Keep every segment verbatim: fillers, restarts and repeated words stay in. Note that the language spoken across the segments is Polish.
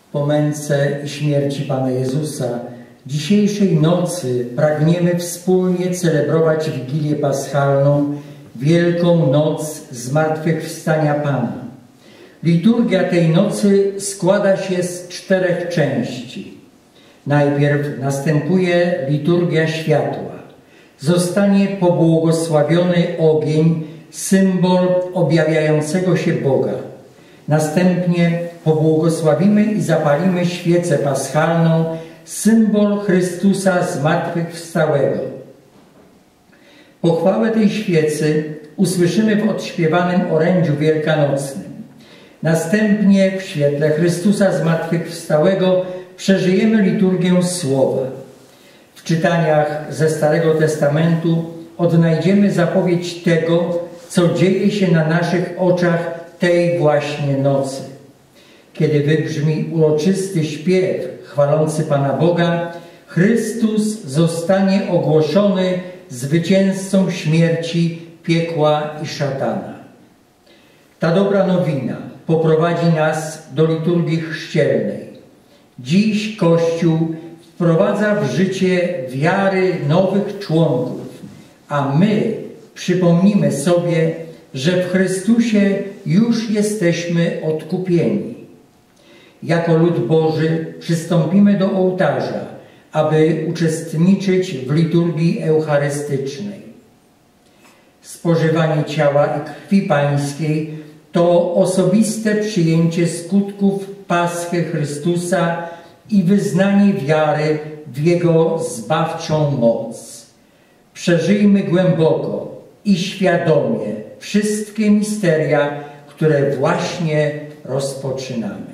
Po męce i śmierci Pana Jezusa dzisiejszej nocy pragniemy wspólnie celebrować Wigilię Paschalną, Wielką Noc Zmartwychwstania Pana. Liturgia tej nocy składa się z czterech części. Najpierw następuje liturgia światła. Zostanie pobłogosławiony ogień, symbol objawiającego się Boga. Następnie pobłogosławimy i zapalimy świecę paschalną, symbol Chrystusa zmartwychwstałego. Pochwałę tej świecy usłyszymy w odśpiewanym orędziu wielkanocnym. Następnie w świetle Chrystusa zmartwychwstałego przeżyjemy liturgię Słowa. W czytaniach ze Starego Testamentu odnajdziemy zapowiedź tego, co dzieje się na naszych oczach tej właśnie nocy. Kiedy wybrzmi uroczysty śpiew chwalący Pana Boga, Chrystus zostanie ogłoszony zwycięzcą śmierci, piekła i szatana. Ta dobra nowina poprowadzi nas do liturgii chrzcielnej. Dziś Kościół wprowadza w życie wiary nowych członków, a my przypomnimy sobie, że w Chrystusie już jesteśmy odkupieni. Jako lud Boży przystąpimy do ołtarza, aby uczestniczyć w liturgii eucharystycznej. Spożywanie ciała i krwi Pańskiej to osobiste przyjęcie skutków Paschy Chrystusa i wyznanie wiary w Jego zbawczą moc. Przeżyjmy głęboko i świadomie wszystkie misteria, które właśnie rozpoczynamy.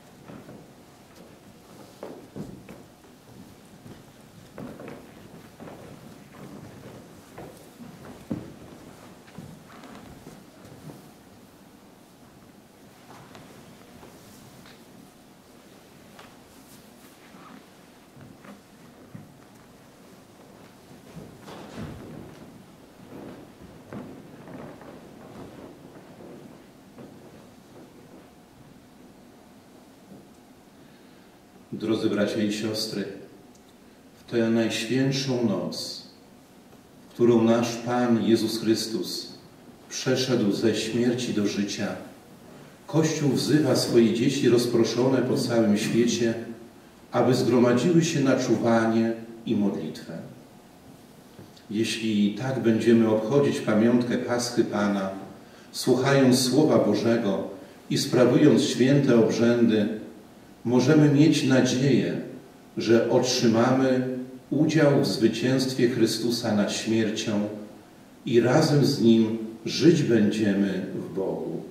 Drodzy bracia i siostry, w tę najświętszą noc, w którą nasz Pan Jezus Chrystus przeszedł ze śmierci do życia, Kościół wzywa swoje dzieci rozproszone po całym świecie, aby zgromadziły się na czuwanie i modlitwę. Jeśli tak będziemy obchodzić pamiątkę Paschy Pana, słuchając Słowa Bożego i sprawując święte obrzędy, możemy mieć nadzieję, że otrzymamy udział w zwycięstwie Chrystusa nad śmiercią i razem z Nim żyć będziemy w Bogu.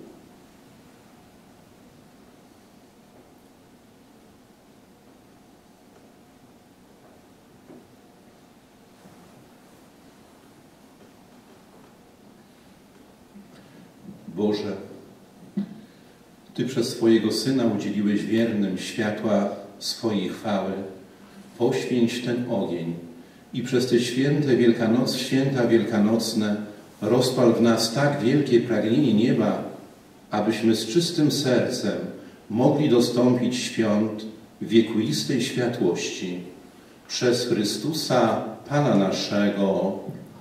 Boże, Ty przez swojego Syna udzieliłeś wiernym światła swojej chwały. Poświęć ten ogień i przez te święte Wielkanoc, święta wielkanocne rozpal w nas tak wielkie pragnienie nieba, abyśmy z czystym sercem mogli dostąpić świąt wiekuistej światłości. Przez Chrystusa, Pana naszego.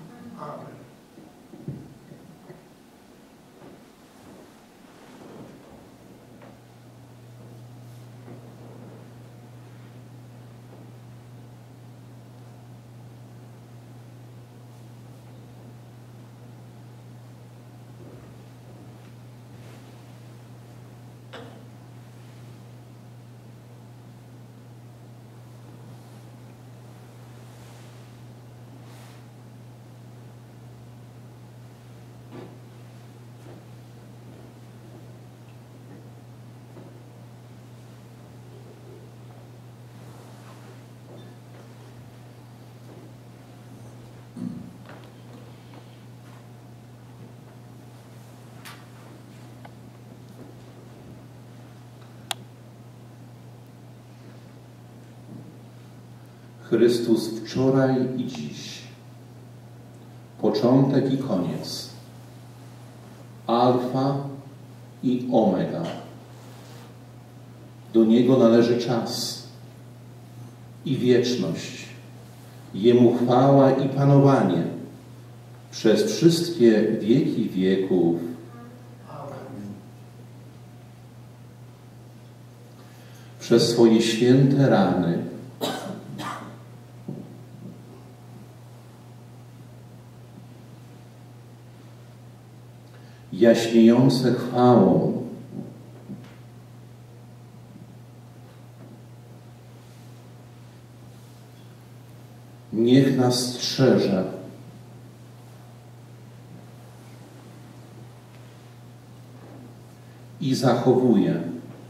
Chrystus wczoraj i dziś, początek i koniec, Alfa i Omega, Do Niego należy czas i wieczność. Jemu chwała i panowanie przez wszystkie wieki wieków. Przez swoje święte rany jaśniejące chwałą niech nas strzeże i zachowuje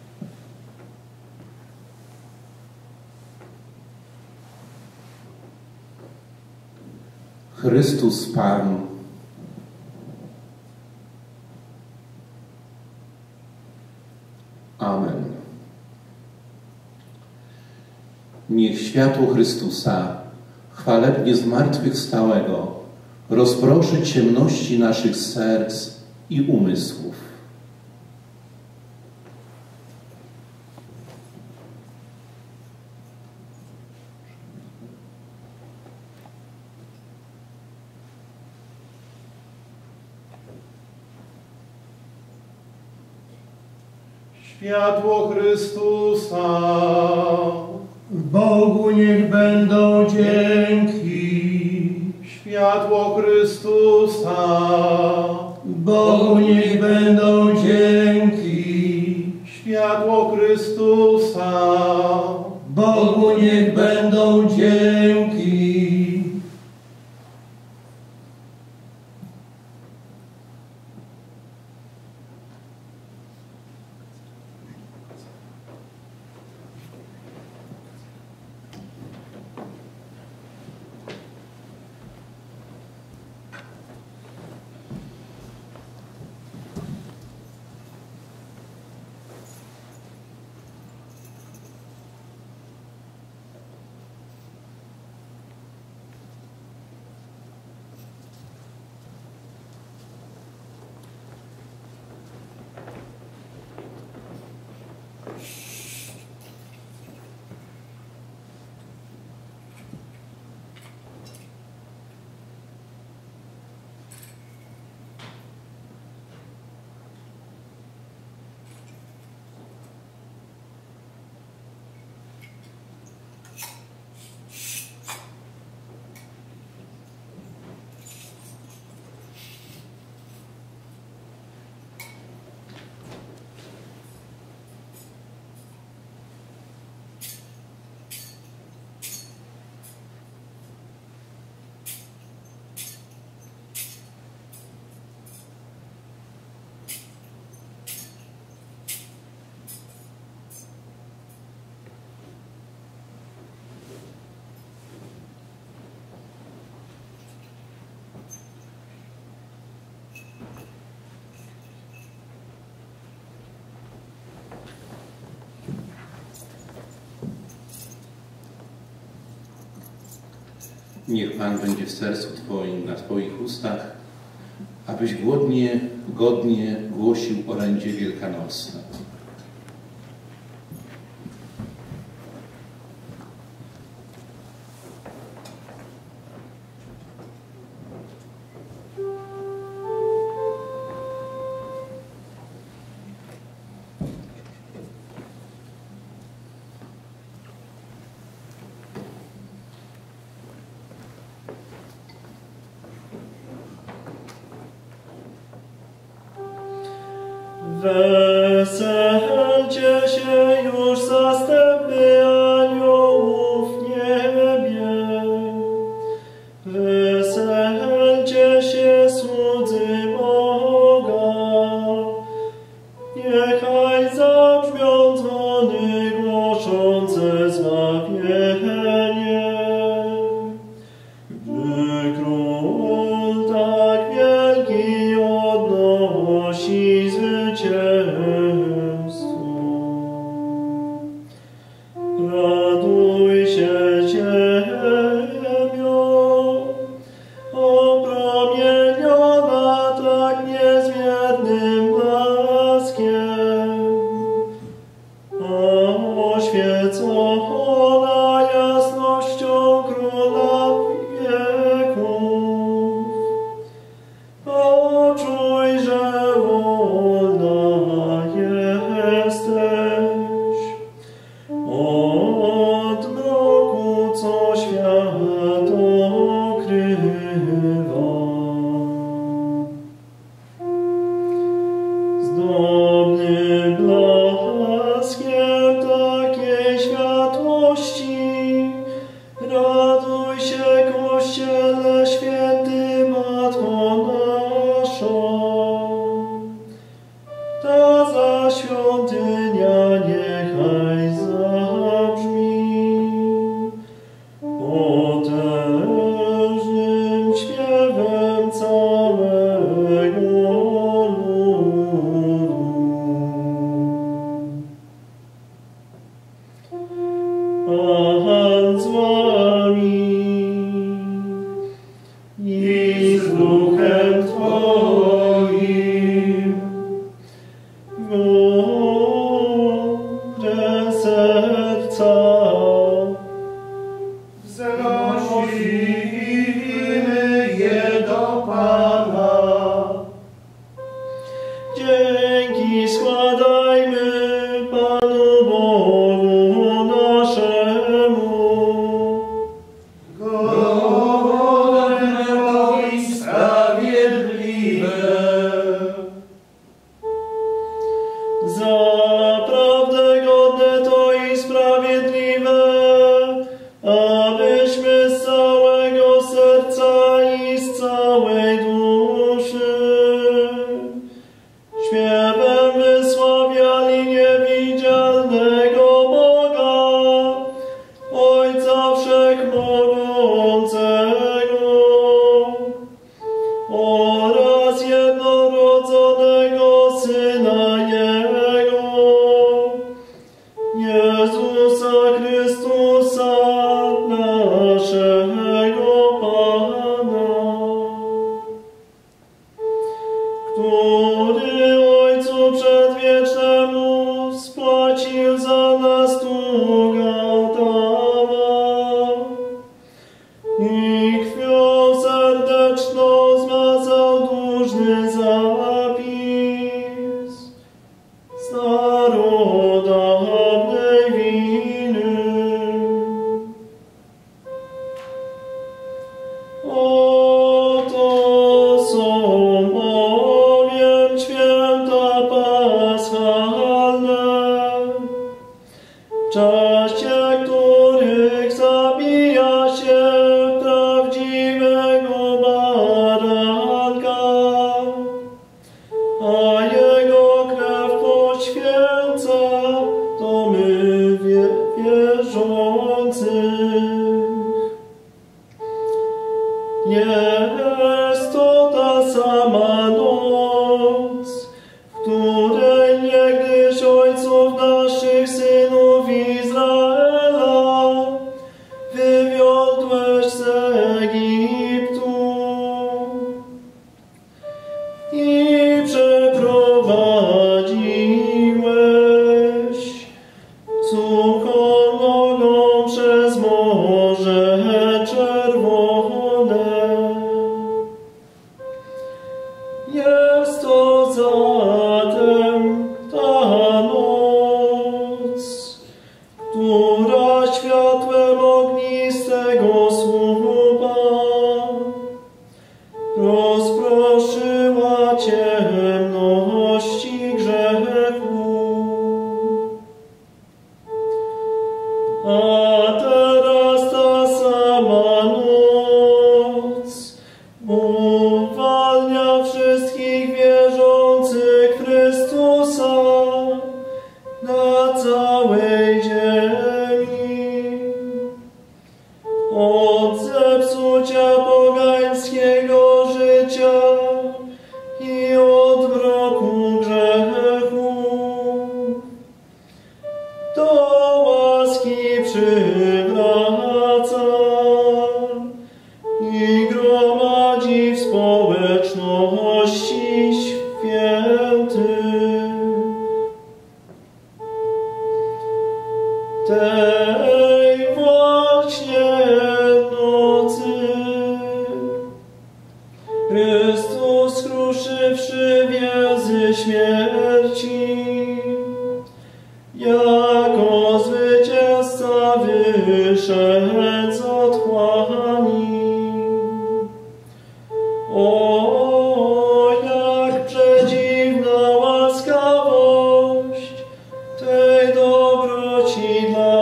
Chrystus Pan. Amen. Niech światło Chrystusa, chwalebnie zmartwychwstałego, rozproszy ciemności naszych serc i umysłów. Światło Chrystusa. Bogu niech będą dzięki. Światło Chrystusa. Bogu niech będą dzięki. Światło Chrystusa. Bogu niech będą dzięki. Niech Pan będzie w sercu Twoim, na Twoich ustach, abyś głodnie, godnie głosił orędzie wielkanocne. Weselcie się już zastępy aniołów w niebie. Weselcie się słudzy Boga. Niechaj zabrzmią dzwony głoszące zbawienie. Gdy król tak wielki odnosi zwycięstwo. Raduj się, ziemio, opromieniona tak niezmiernym blaskiem. świątynia niechaj zabrzmi potężnym śpiewem całego ludu. Pan z wami i z duchem Twoim. Dobre serca wznosimy je do Pana. dzięki składajmy Panu Bogu naszemu. Godne i sprawiedliwe. Zaprawdę godne to i sprawiedliwe, abyśmy z całego serca i z całej duszy śpiewem wysławiali niewidzialnego Boga, Ojca Wszechmogącego oraz jednorodzonego Syna Jego, Jezusa Chrystusa, naszego Pana, który Ojcu Przedwiecznemu spłacił za nas dług Adama i krwią serdeczną zmazał dłużny zapis starodawnej winy. Oto są bowiem święta paschalne, w czasie których zabija się prawdziwego baranka, a jego krew poświęca domy wie- wierzących. Jest to ta sama noc, w której niegdyś ojców naszych synów Izraela wywiodłeś z Egiptu i przeprowadziłeś suchą nogą przez Morze Czerwone. Jest to zatem ta noc, która światłem ognistego słupa rozproszyła ciemności grzechu. A teraz ta sama noc uwalnia wszystkich wierzących w Chrystusa na całej ziemi od zepsucia pogańskiego życia i od mroku grzechu do łaski przywraca i gromadzi w społeczności świętych. Tej właśnie nocy Chrystus, skruszywszy więzy śmierci, jako zwycięzca wyszedł z otchłani. O, jak przedziwna łaskawość tej dobroci dla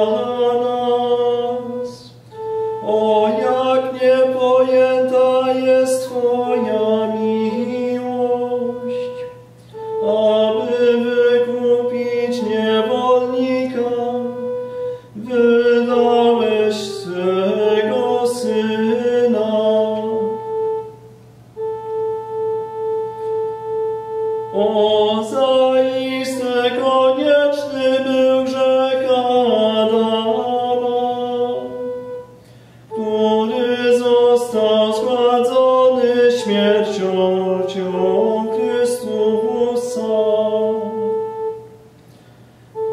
nas. O, jak niepojęta jest Twoja miłość, aby wykupić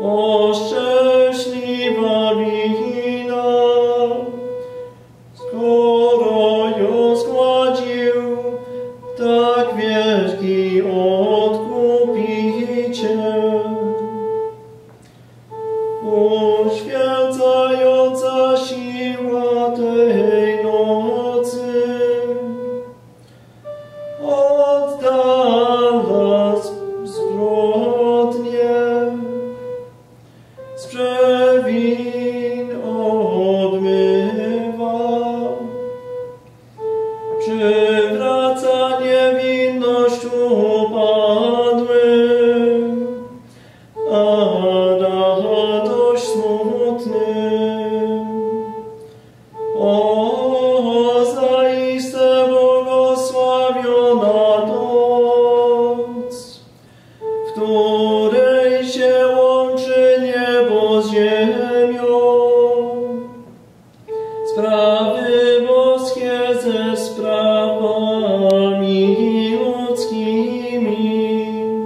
O szczęśliwa wina, skoro ją składził tak wielki Odkupiciel. Uświęcająca siła tej nocy oddala zbrodnie, z przewin odmywa, przywraca niewinność upadłym, a radość smutnym. O, zaiste błogosławiona noc, w której się łączy niebo z ziemią, sprawy boskie ze sprawami ludzkimi.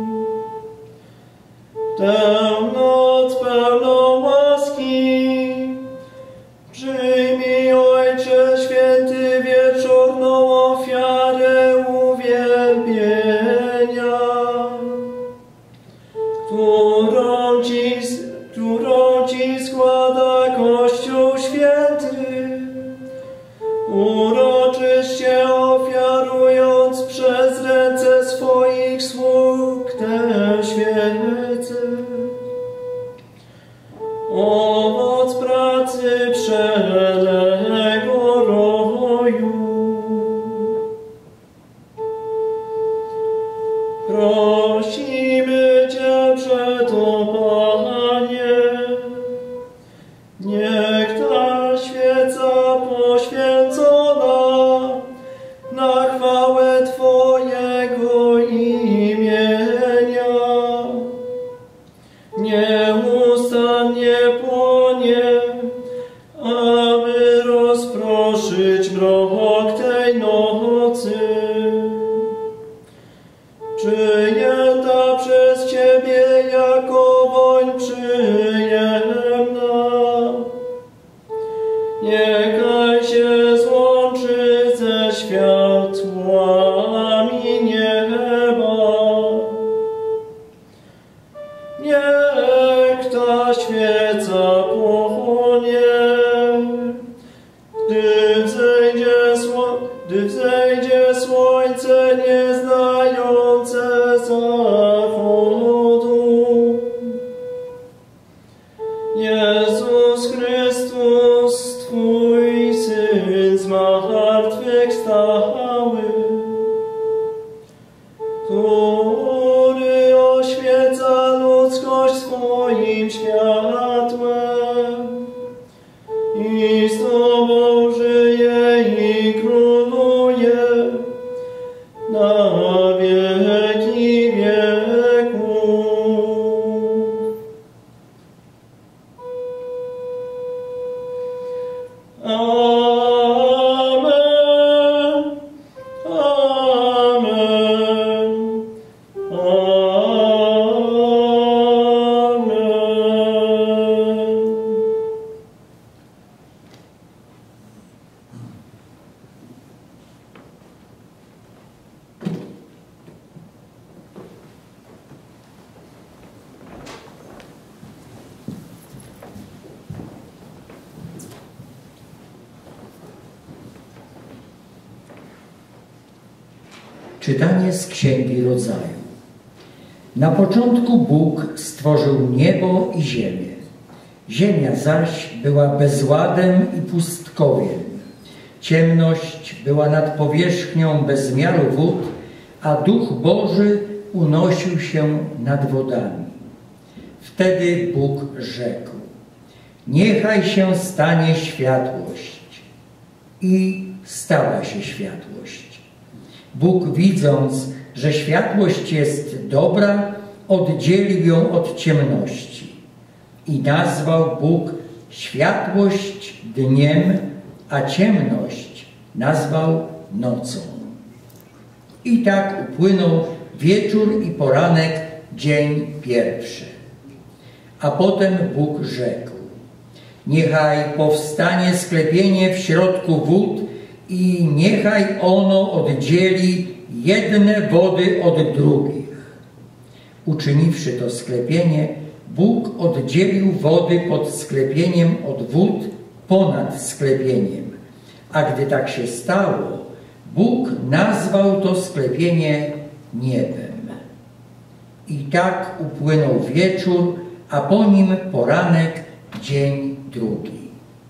Tę noc pełną łaski przyjmij, Ojcze Święty, wieczorną ofiarę uwielbienia, którą Ci, którą Ci składa Kościół Święty, uroczyście ofiarując przez ręce swoich sług tę świecę. Owoc pracy przelego roju. Prosimy Cię przeto, Panie, niech ta świeca poświęcona na chwałę Twojego imienia nieustannie płonie, aby rozproszyć mrok tej nocy. Przyjęta przez Ciebie jako woń przyjemna, niechaj się złączy ze światłami nieba. Niech ta świeca płonie, gdy wzejdzie, sło gdy wzejdzie słońce nieznające zachodu. Jezus Chrystus, Twój Syn zmartwychwstały, który oświeca ludzkość swoim światłem i z Tobą żyje i króluje na wieki wieków. Amen. Amen. Amen. Czytanie z Księgi Rodzaju. Na początku Bóg stworzył niebo i ziemię. Ziemia zaś była bezładem i pustkowiem. Ciemność była nad powierzchnią bez miaru wód, a Duch Boży unosił się nad wodami. Wtedy Bóg rzekł: niechaj się stanie światłość. I stała się światłość. Bóg, widząc, że światłość jest dobra, oddzielił ją od ciemności. I nazwał Bóg światłość dniem, a ciemność nazwał nocą. I tak upłynął wieczór i poranek, dzień pierwszy. A potem Bóg rzekł: niechaj powstanie sklepienie w środku wód i niechaj ono oddzieli jedne wody od drugich. Uczyniwszy to sklepienie, Bóg oddzielił wody pod sklepieniem od wód ponad sklepieniem. A gdy tak się stało, Bóg nazwał to sklepienie niebem. I tak upłynął wieczór, a po nim poranek, dzień drugi.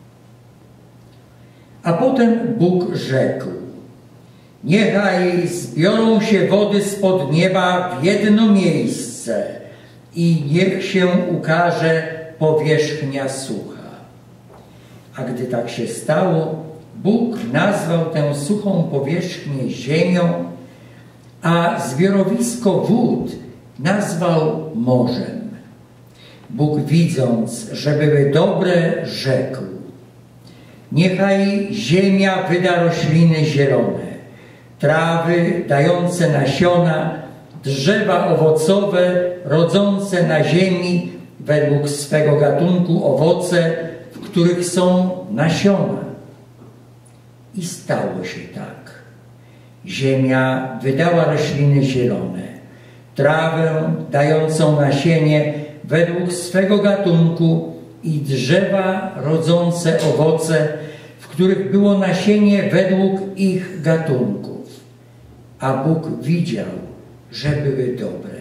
A potem Bóg rzekł: niechaj zbiorą się wody spod nieba w jedno miejsce i niech się ukaże powierzchnia sucha. A gdy tak się stało, Bóg nazwał tę suchą powierzchnię ziemią, a zbiorowisko wód nazwał morzem. Bóg, widząc, że były dobre, rzekł: niechaj ziemia wyda rośliny zielone, trawy dające nasiona, drzewa owocowe rodzące na ziemi według swego gatunku owoce, w których są nasiona. I stało się tak. Ziemia wydała rośliny zielone, trawę dającą nasienie według swego gatunku i drzewa rodzące owoce, w których było nasienie według ich gatunków. A Bóg widział, że były dobre.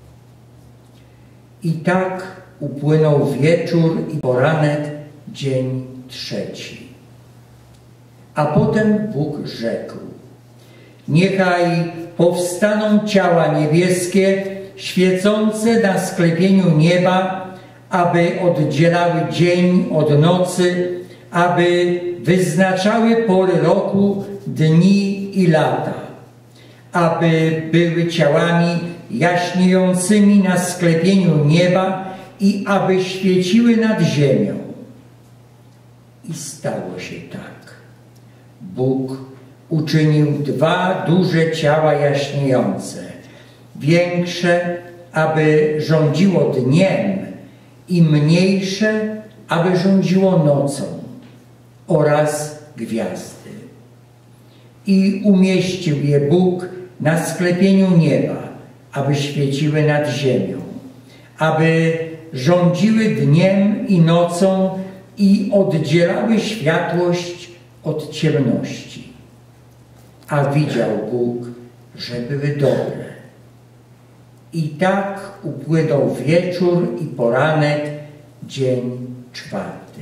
I tak upłynął wieczór i poranek, dzień trzeci. A potem Bóg rzekł: niechaj powstaną ciała niebieskie, świecące na sklepieniu nieba, aby oddzielały dzień od nocy, aby wyznaczały pory roku, dni i lata, aby były ciałami jaśniejącymi na sklepieniu nieba i aby świeciły nad ziemią. I stało się tak. Bóg uczynił dwa duże ciała jaśniejące, większe, aby rządziło dniem, i mniejsze, aby rządziło nocą, oraz gwiazdy. I umieścił je Bóg na sklepieniu nieba, aby świeciły nad ziemią, aby rządziły dniem i nocą i oddzielały światłość od ciemności. A widział Bóg, że były dobre. I tak upłynął wieczór i poranek, dzień czwarty.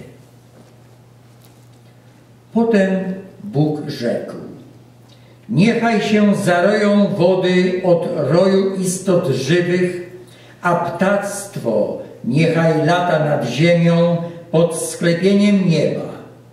Potem Bóg rzekł: niechaj się zaroją wody od roju istot żywych, a ptactwo niechaj lata nad ziemią pod sklepieniem nieba.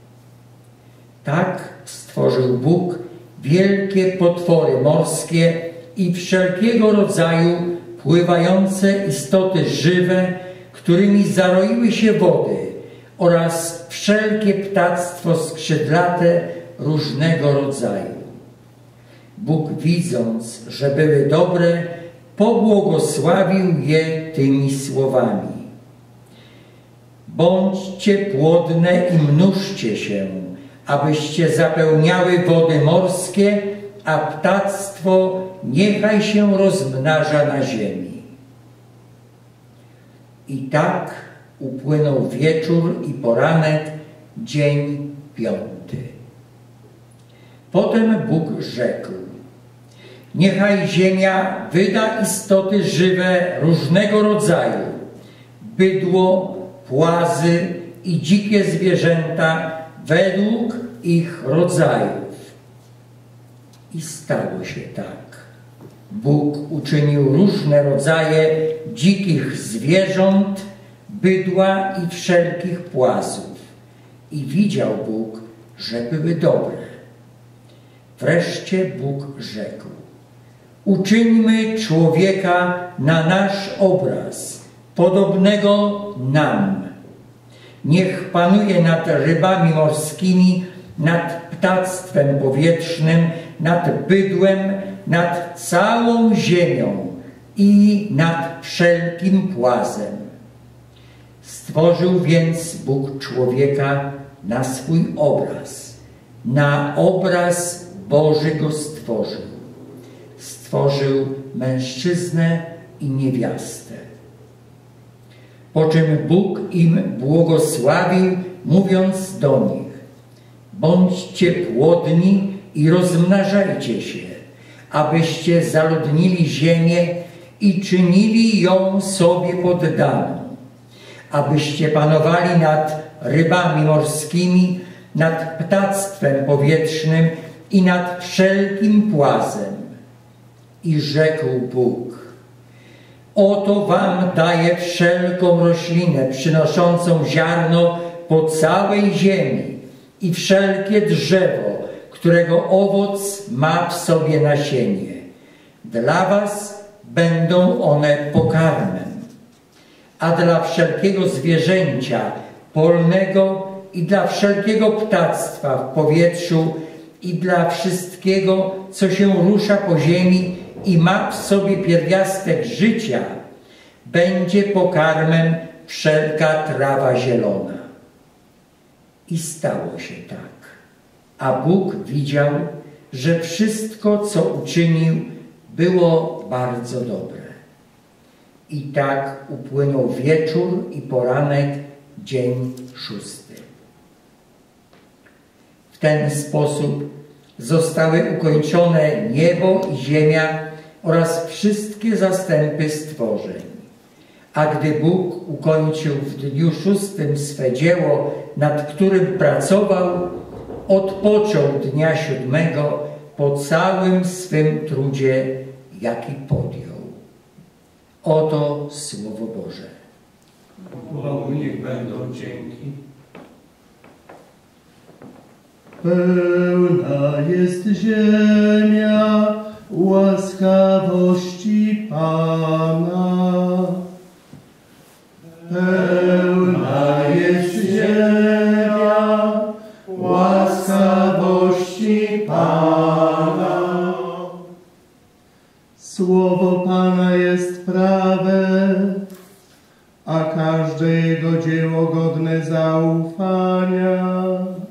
Tak stworzył Bóg wielkie potwory morskie i wszelkiego rodzaju pływające istoty żywe, którymi zaroiły się wody, oraz wszelkie ptactwo skrzydlate różnego rodzaju. Bóg, widząc, że były dobre, pobłogosławił je tymi słowami: bądźcie płodne i mnóżcie się, abyście zapełniały wody morskie, a ptactwo niechaj się rozmnaża na ziemi. I tak upłynął wieczór i poranek, dzień piąty. Potem Bóg rzekł: niechaj ziemia wyda istoty żywe różnego rodzaju, bydło, płazy i dzikie zwierzęta według ich rodzajów. I stało się tak. Bóg uczynił różne rodzaje dzikich zwierząt, bydła i wszelkich płazów. I widział Bóg, że były dobre. Wreszcie Bóg rzekł: uczyńmy człowieka na nasz obraz, podobnego nam. Niech panuje nad rybami morskimi, nad ptactwem powietrznym, nad bydłem, nad całą ziemią i nad wszelkim płazem. Stworzył więc Bóg człowieka na swój obraz. Na obraz Boży go stworzył. Stworzył mężczyznę i niewiastę. Po czym Bóg im błogosławił, mówiąc do nich: bądźcie płodni i rozmnażajcie się, abyście zaludnili ziemię i czynili ją sobie poddaną, abyście panowali nad rybami morskimi, nad ptactwem powietrznym i nad wszelkim płazem. I rzekł Bóg: oto wam daję wszelką roślinę przynoszącą ziarno po całej ziemi i wszelkie drzewo, którego owoc ma w sobie nasienie. Dla was będą one pokarmem, a dla wszelkiego zwierzęcia polnego i dla wszelkiego ptactwa w powietrzu i dla wszystkiego, co się rusza po ziemi i ma w sobie pierwiastek życia, będzie pokarmem wszelka trawa zielona. I stało się tak. A Bóg widział, że wszystko, co uczynił, było bardzo dobre. I tak upłynął wieczór i poranek, dzień szósty. W ten sposób zostały ukończone niebo i ziemia oraz wszystkie zastępy stworzeń. A gdy Bóg ukończył w dniu szóstym swe dzieło, nad którym pracował, odpoczął dnia siódmego po całym swym trudzie, jaki podjął. Oto Słowo Boże. Bogu niech będą dzięki. Pełna jest ziemia łaskawości Pana. Pełna jest ziemia łaskawości Pana. Słowo Pana jest prawe, a każde Jego dzieło godne zaufania.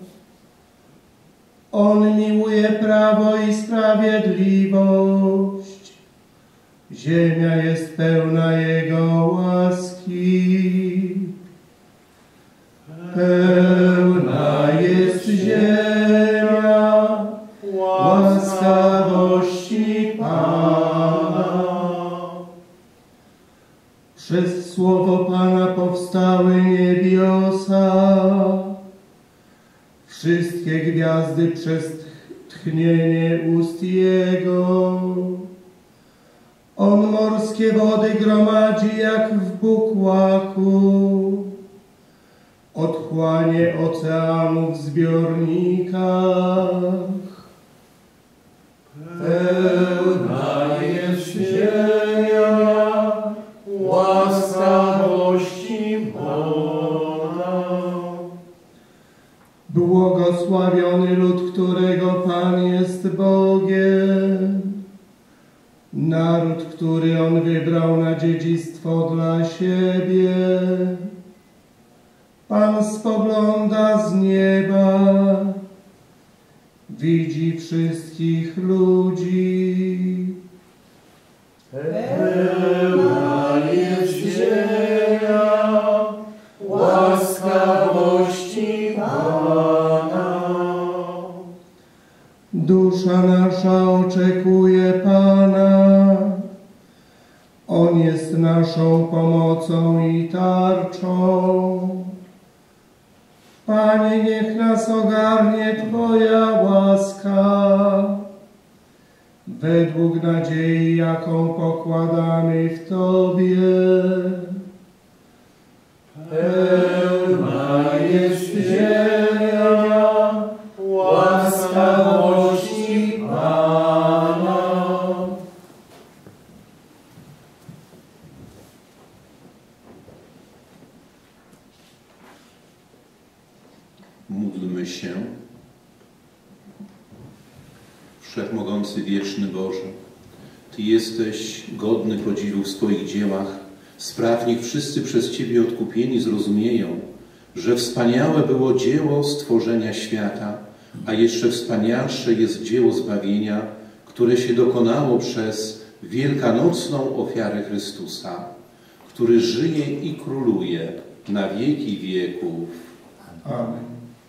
On miłuje prawo i sprawiedliwość. Ziemia jest pełna Jego łaski. Pełna jest ziemia łaskawości Pana. Przez słowo Pana powstały niebiosa, wszystkie gwiazdy przez tchnienie ust Jego. On morskie wody gromadzi jak w bukłaku, otchłanie oceanów w zbiornikach. Pełna jest ziemia łaskawości Boga. Błogosławiony lud, którego Pan jest Bogiem, naród, który On wybrał na dziedzictwo dla siebie. Pan spogląda z nieba, widzi wszystkich ludzi. Pełna jest ziemia łaskawości Pana. Dusza nasza oczekuje Pana. On jest naszą pomocą i tarczą. Panie, niech nas ogarnie Twoja łaska, według nadziei, jaką pokładamy w Tobie. Pełna jest ziemia łaskawości Pana. Módlmy się. Wszechmogący, wieczny Boże, Ty jesteś godny podziwu w swoich dziełach, Spraw, niech wszyscy przez Ciebie odkupieni zrozumieją, że wspaniałe było dzieło stworzenia świata, a jeszcze wspanialsze jest dzieło zbawienia, które się dokonało przez wielkanocną ofiarę Chrystusa, który żyje i króluje na wieki wieków. Amen.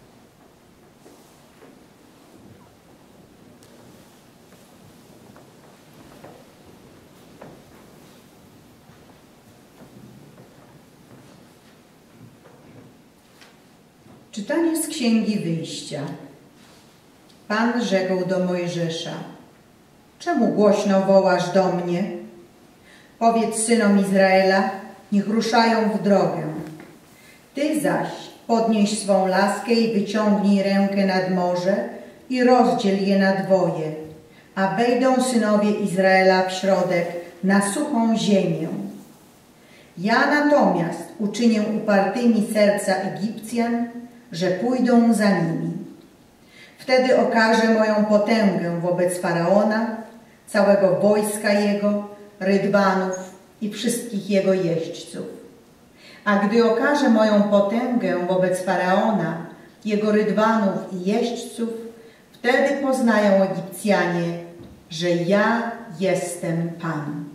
Czytanie z Księgi Wyjścia. Pan rzekł do Mojżesza: czemu głośno wołasz do mnie? Powiedz synom Izraela, niech ruszają w drogę. Ty zaś podnieś swą laskę i wyciągnij rękę nad morze i rozdziel je na dwoje, a wejdą synowie Izraela w środek na suchą ziemię. Ja natomiast uczynię upartymi serca Egipcjan, że pójdą za nimi. Wtedy okażę moją potęgę wobec Faraona, całego wojska jego, rydwanów i wszystkich jego jeźdźców. A gdy okażę moją potęgę wobec Faraona, jego rydwanów i jeźdźców, wtedy poznają Egipcjanie, że ja jestem Pan.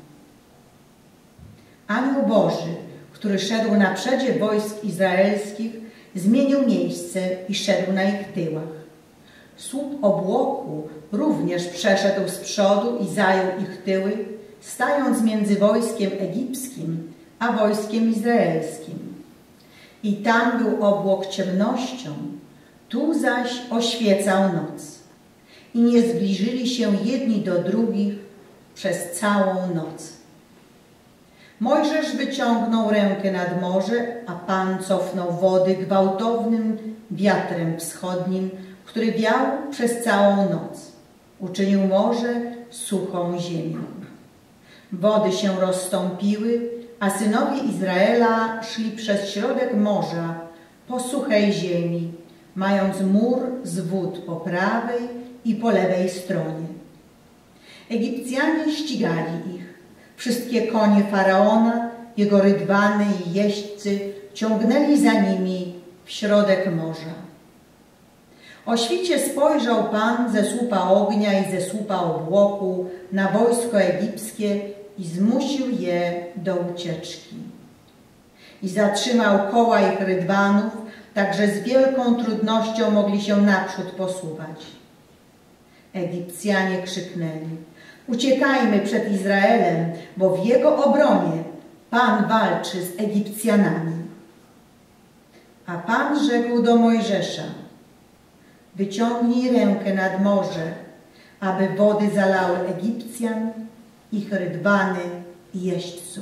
Anioł Boży, który szedł na przedzie wojsk izraelskich, zmienił miejsce i szedł na ich tyłach. Słup obłoku również przeszedł z przodu i zajął ich tyły, stając między wojskiem egipskim a wojskiem izraelskim. I tam był obłok ciemnością, tu zaś oświecał noc. I nie zbliżyli się jedni do drugich przez całą noc. Mojżesz wyciągnął rękę nad morze, a Pan cofnął wody gwałtownym wiatrem wschodnim, który wiał przez całą noc. Uczynił morze suchą ziemią. Wody się rozstąpiły, a synowie Izraela szli przez środek morza po suchej ziemi, mając mur z wód po prawej i po lewej stronie. Egipcjanie ścigali ich. Wszystkie konie Faraona, jego rydwany i jeźdźcy ciągnęli za nimi w środek morza. O świcie spojrzał Pan ze słupa ognia i ze słupa obłoku na wojsko egipskie i zmusił je do ucieczki. I zatrzymał koła ich rydwanów, tak że z wielką trudnością mogli się naprzód posuwać. Egipcjanie krzyknęli: uciekajmy przed Izraelem, bo w jego obronie Pan walczy z Egipcjanami. A Pan rzekł do Mojżesza: wyciągnij rękę nad morze, aby wody zalały Egipcjan, ich rydwany i jeźdźców.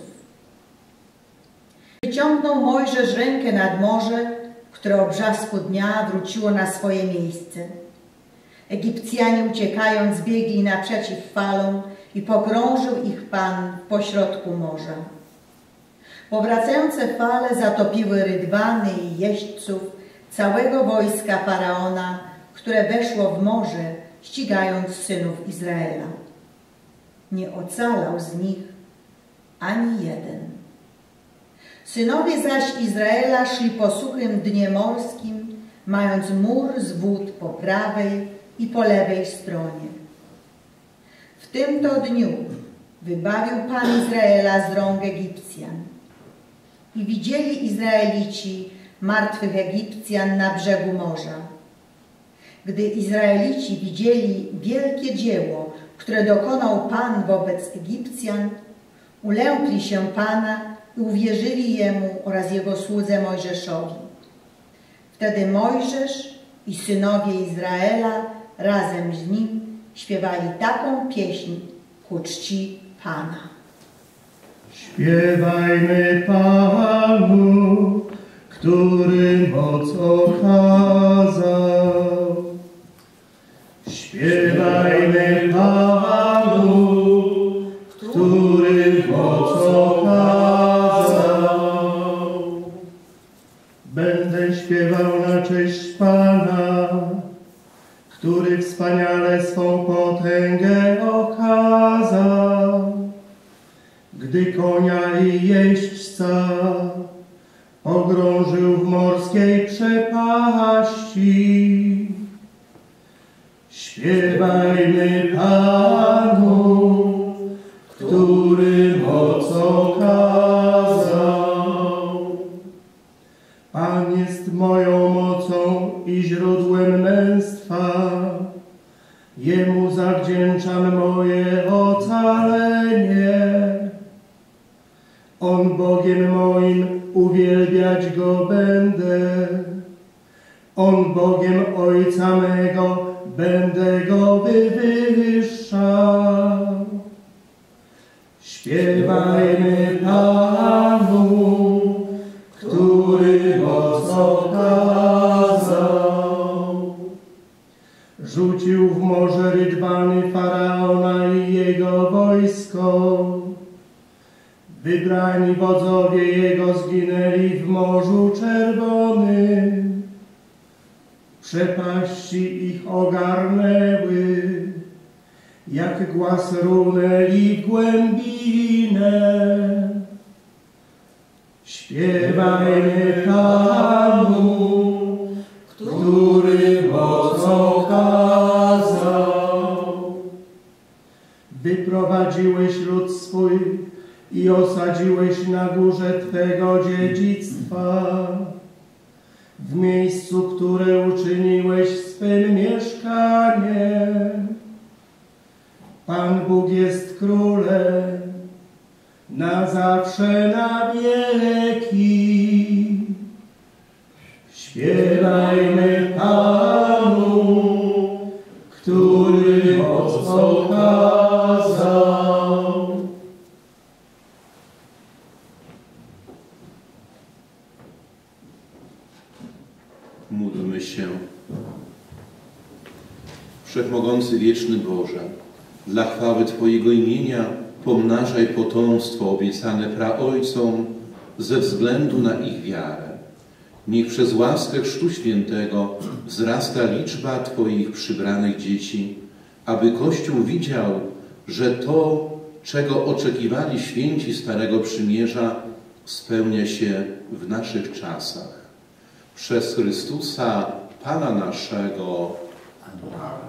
Wyciągnął Mojżesz rękę nad morze, które o brzasku dnia wróciło na swoje miejsce. Egipcjanie uciekając biegli naprzeciw falom i pogrążył ich Pan w pośrodku morza. Powracające fale zatopiły rydwany i jeźdźców całego wojska Faraona, które weszło w morze, ścigając synów Izraela. Nie ocalał z nich ani jeden. Synowie zaś Izraela szli po suchym dnie morskim, mając mur z wód po prawej i po lewej stronie. W tym to dniu wybawił Pan Izraela z rąk Egipcjan. I widzieli Izraelici martwych Egipcjan na brzegu morza. Gdy Izraelici widzieli wielkie dzieło, które dokonał Pan wobec Egipcjan, ulękli się Pana i uwierzyli Jemu oraz Jego słudze Mojżeszowi. Wtedy Mojżesz i synowie Izraela razem z nim śpiewali taką pieśń ku czci Pana. Śpiewajmy Panu, który moc okazał. Śpiewajmy Panu, który moc okazał. Będę śpiewał na cześć Pana, który wspaniale swą potęgę okazał. Gdy konia i jeźdźcy jeźdźca pogrążył w morskiej przepaści. Śpiewajmy Panu, który moc okazał. Pan jest moją mocą i źródłem męstwa. Jemu zawdzięczam moje ocalenie. On Bogiem moim, uwielbiać Go będę. On Bogiem Ojca mego, będę Go wywyższał. Śpiewajmy Panu, który moc okazał. Rzucił w morze rydwany Faraona i jego wojsko. Wybrani wodzowie jego zginęli w Morzu Czerwonym. Przepaści ich ogarnęły, jak głaz runęli w głębinę. Śpiewajmy Panu, który moc okazał. Wyprowadziłeś lud swój i osadziłeś na górze Twego dziedzictwa, w miejscu, które uczyniłeś swym mieszkaniem. Pan Bóg jest królem, na zawsze, na wieki. Śpiewajmy Panu, który moc okazał. Módlmy się. Wszechmogący wieczny Boże, dla chwały Twojego imienia pomnażaj potomstwo obiecane praojcom ze względu na ich wiarę. Niech przez łaskę Chrztu Świętego wzrasta liczba Twoich przybranych dzieci, aby Kościół widział, że to, czego oczekiwali święci Starego Przymierza, spełnia się w naszych czasach. Przez Chrystusa, Pana naszego. Amen.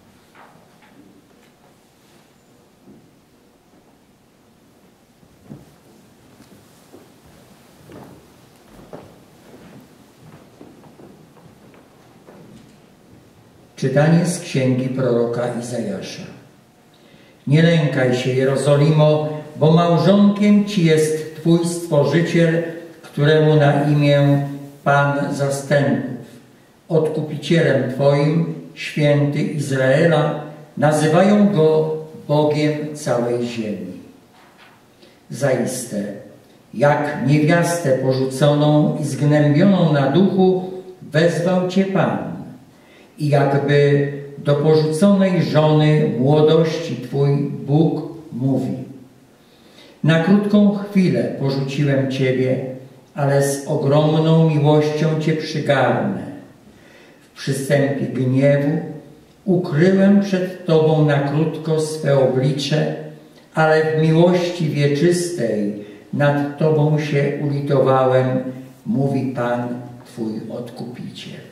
Czytanie z księgi proroka Izajasza. Nie lękaj się, Jerozolimo, bo małżonkiem Ci jest Twój Stworzyciel, któremu na imię Pan zastępów. Odkupicielem Twoim, święty Izraela, nazywają Go Bogiem całej ziemi. Zaiste, jak niewiastę porzuconą i zgnębioną na duchu, wezwał Cię Pan. I jakby do porzuconej żony młodości Twój Bóg mówi: na krótką chwilę porzuciłem Ciebie, ale z ogromną miłością Cię przygarnę. W przystępie gniewu ukryłem przed Tobą na krótko swe oblicze, ale w miłości wieczystej nad Tobą się ulitowałem, mówi Pan Twój Odkupiciel.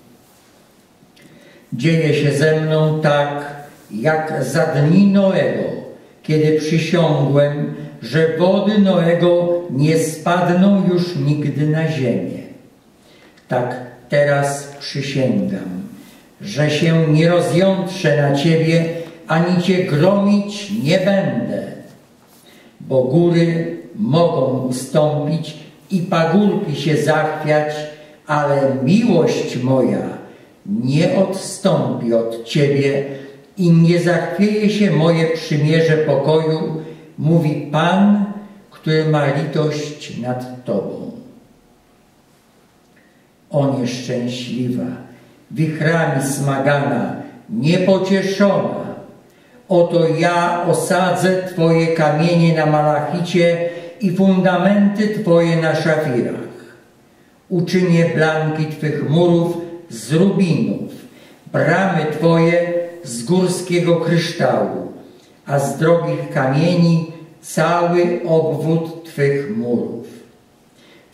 Dzieje się ze mną tak, jak za dni Noego, kiedy przysiągłem, że wody Noego nie spadną już nigdy na ziemię. Tak teraz przysięgam, że się nie rozjątrzę na Ciebie, ani Cię gromić nie będę. Bo góry mogą ustąpić i pagórki się zachwiać, ale miłość moja nie odstąpi od Ciebie i nie zachwieje się moje przymierze pokoju, mówi Pan, który ma litość nad Tobą. O nieszczęśliwa, wichrami smagana, niepocieszona, oto ja osadzę Twoje kamienie na malachicie i fundamenty Twoje na szafirach. Uczynię blanki Twych murów z rubinów, bramy Twoje z górskiego kryształu, a z drogich kamieni cały obwód Twych murów.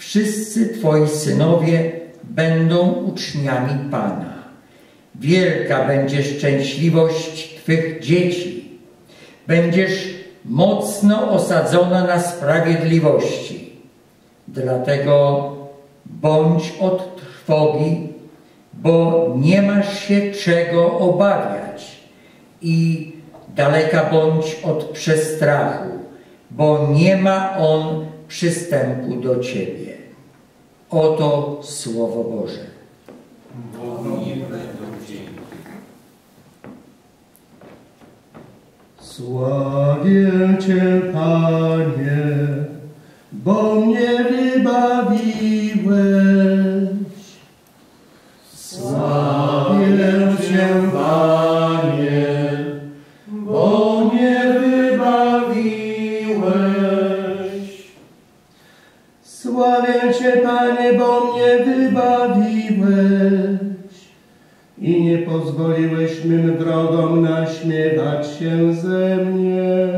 wszyscy Twoi synowie będą uczniami Pana. Wielka będzie szczęśliwość Twych dzieci. Będziesz mocno osadzona na sprawiedliwości. Dlatego bądź od trwogi, bo nie masz się czego obawiać, i daleka bądź od przestrachu, bo nie ma on przystępu do Ciebie. Oto Słowo Boże. Bogu niech będą dzięki. Sławię Cię, Panie, bo mnie wybawiłeś. Sławię Cię, Panie, bo mnie wybawiłeś. Sławię Cię, Panie, bo mnie wybawiłeś i nie pozwoliłeś mym wrogom naśmiewać się ze mnie.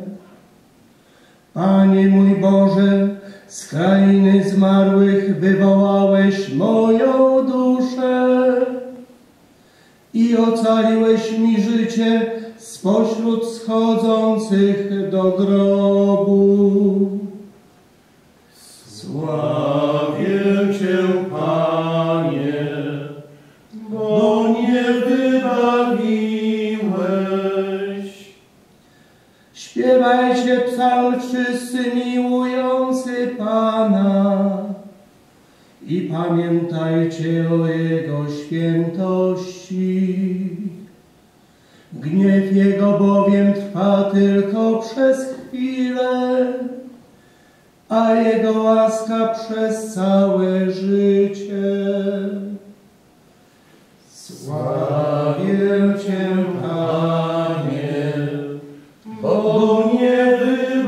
Panie mój Boże, z krainy zmarłych wywołałeś moją duszę i ocaliłeś mi życie spośród schodzących do grobu. Sławię Cię, Panie, bo mnie wybawiłeś. Śpiewajcie psalm wszyscy miłujący Pana i pamiętajcie o Jego świętości. Gniew Jego bowiem trwa tylko przez chwilę, a Jego łaska przez całe życie. Sławię Cię, Panie, bo mnie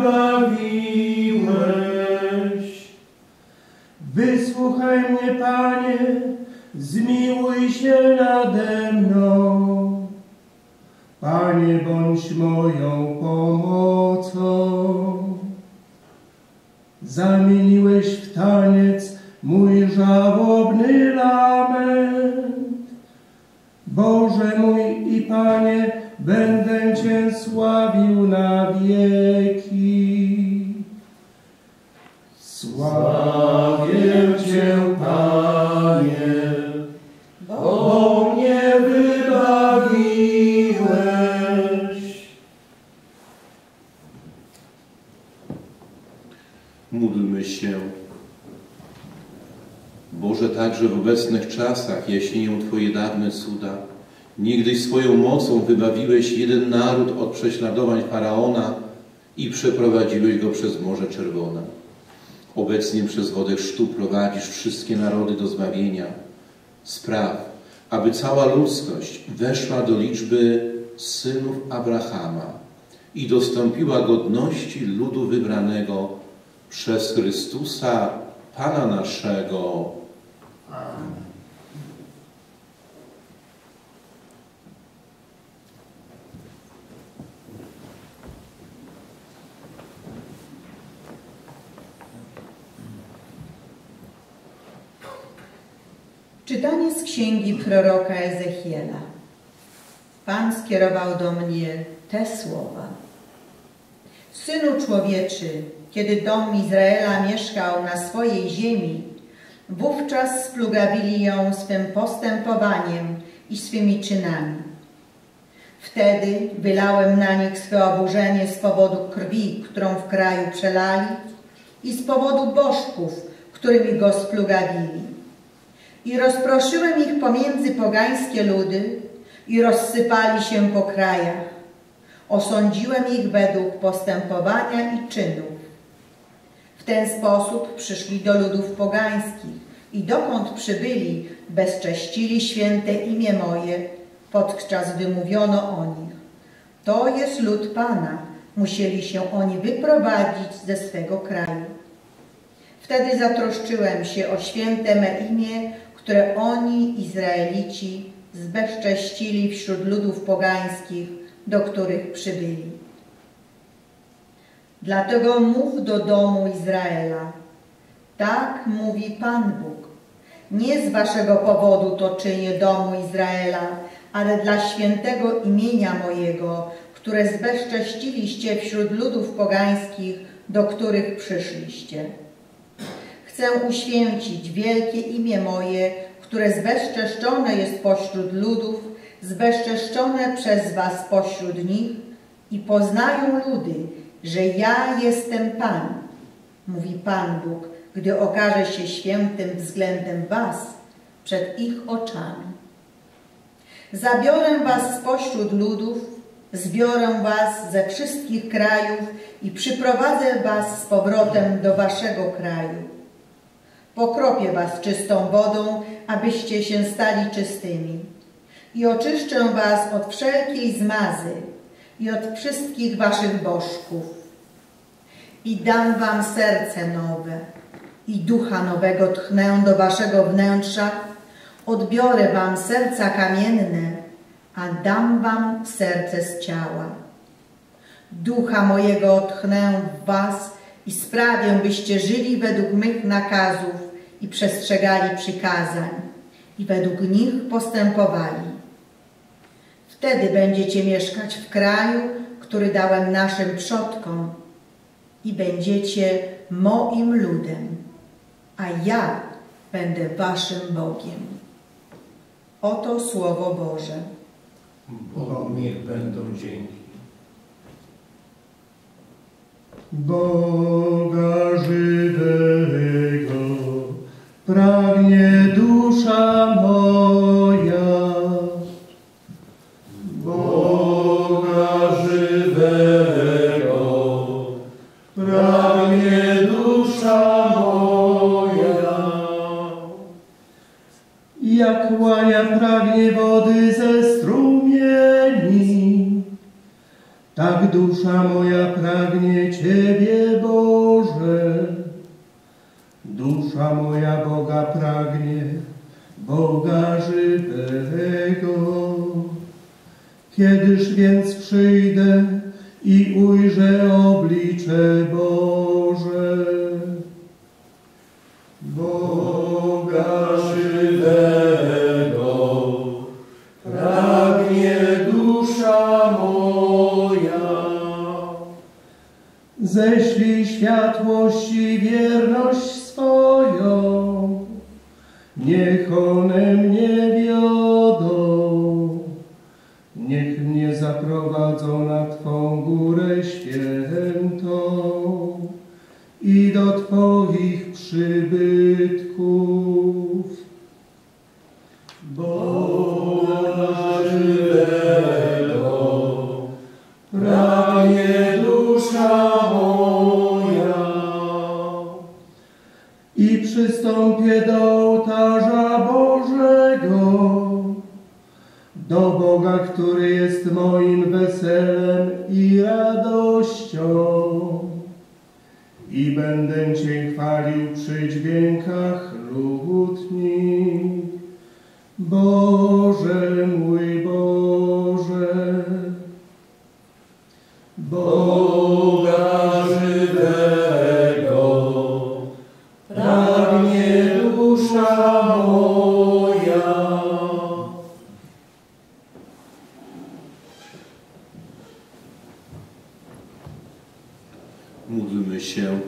wybawiłeś. Wysłuchaj mnie, Panie, zmiłuj się nade mną. Panie, bądź moją pomocą. Zamieniłeś w taniec mój żałobny lament. Boże mój i Panie, będę Cię sławił na wieki. Sławię Cię, Panie, bo mnie wybawiłeś. Módlmy się. Boże, także w obecnych czasach jaśnieją Twoje dawne cuda. Niegdyś swoją mocą wybawiłeś jeden naród od prześladowań Faraona i przeprowadziłeś go przez Morze Czerwone. Obecnie przez wodę chrztu prowadzisz wszystkie narody do zbawienia. Spraw, aby cała ludzkość weszła do liczby synów Abrahama i dostąpiła godności ludu wybranego przez Chrystusa, Pana naszego. Amen. Czytanie z księgi proroka Ezechiela. Pan skierował do mnie te słowa. Synu człowieczy, kiedy dom Izraela mieszkał na swojej ziemi, wówczas splugawili ją swym postępowaniem i swymi czynami. Wtedy wylałem na nich swe oburzenie z powodu krwi, którą w kraju przelali, i z powodu bożków, którymi go splugawili. I rozproszyłem ich pomiędzy pogańskie ludy i rozsypali się po krajach. Osądziłem ich według postępowania i czynów. W ten sposób przyszli do ludów pogańskich i dokąd przybyli, bezcześcili święte imię moje, podczas gdy mówiono o nich. To jest lud Pana, musieli się oni wyprowadzić ze swego kraju. Wtedy zatroszczyłem się o święte me imię, które oni, Izraelici, zbezcześcili wśród ludów pogańskich, do których przybyli. Dlatego mów do domu Izraela: Tak mówi Pan Bóg. Nie z waszego powodu to czynię domu Izraela, ale dla świętego imienia mojego, które zbezcześciliście wśród ludów pogańskich, do których przyszliście. Chcę uświęcić wielkie imię moje, które zbezczeszczone jest pośród ludów, zbezczeszczone przez was pośród nich i poznają ludy, że ja jestem Pan, mówi Pan Bóg, gdy okaże się świętym względem was przed ich oczami. Zabiorę was spośród ludów, zbiorę was ze wszystkich krajów i przyprowadzę was z powrotem do waszego kraju. Pokropię was czystą wodą, abyście się stali czystymi. I oczyszczę was od wszelkiej zmazy i od wszystkich waszych bożków. I dam wam serce nowe i ducha nowego tchnę do waszego wnętrza. Odbiorę wam serca kamienne, a dam wam serce z ciała. Ducha mojego tchnę w was i sprawię, byście żyli według mych nakazów i przestrzegali przykazań i według nich postępowali. Wtedy będziecie mieszkać w kraju, który dałem naszym przodkom i będziecie moim ludem, a ja będę waszym Bogiem. Oto Słowo Boże. Bogu niech będą dzięki. Boga żywego pragnie dusza moja. Boga żywego pragnie dusza moja. Jak łania pragnie wody ze strumieni, tak dusza moja pragnie Ciebie, Boże. Dusza moja Boga pragnie, Boga żywego. Kiedyż więc przyjdę i ujrzę oblicze Boże? Boga żywego pragnie dusza moja. Ześlij światłość i wierność swoją, niech one mnie wiodą. Niech mnie zaprowadzą na Twą górę świętą i do Twoich przybytków. Boga żywego pragnie dusza moja. I przystąpię do ołtarza Bożego, do Boga, który jest moim weselem i radością. I będę Cię chwalił przy dźwiękach lutni. Boże mój Boże, Boga żywego pragnie dusza moja. Módlmy się.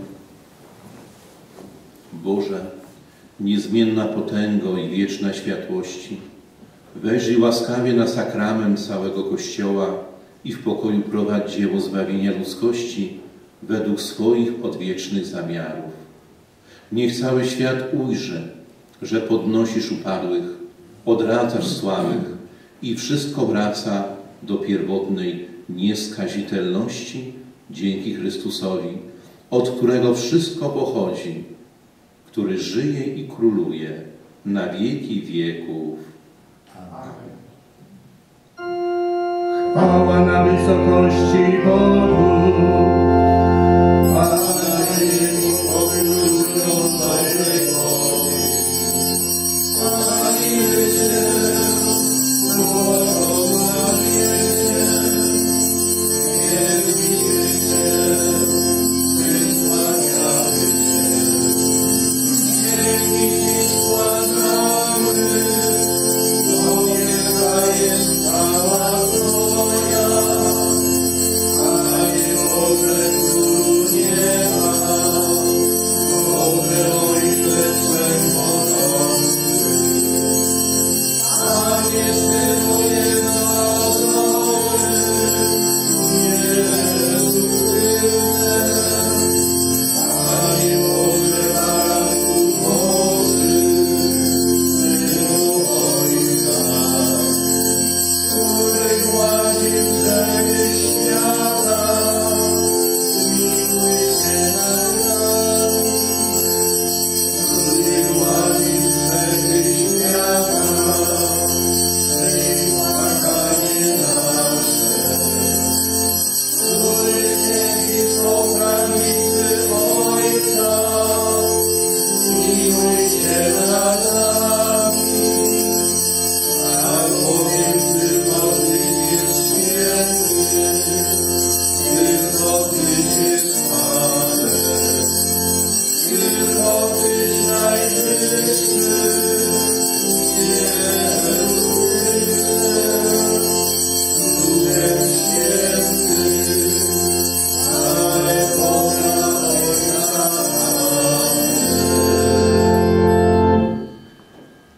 Boże, niezmienna potęgo i wieczna światłości, wejrzyj łaskawie na sakrament całego Kościoła i w pokoju prowadź dzieło zbawienia ludzkości według swoich odwiecznych zamiarów. Niech cały świat ujrzy, że podnosisz upadłych, odradzasz słabych i wszystko wraca do pierwotnej nieskazitelności dzięki Chrystusowi, od którego wszystko pochodzi, który żyje i króluje na wieki wieków. Amen. Chwała na wysokości Bogu.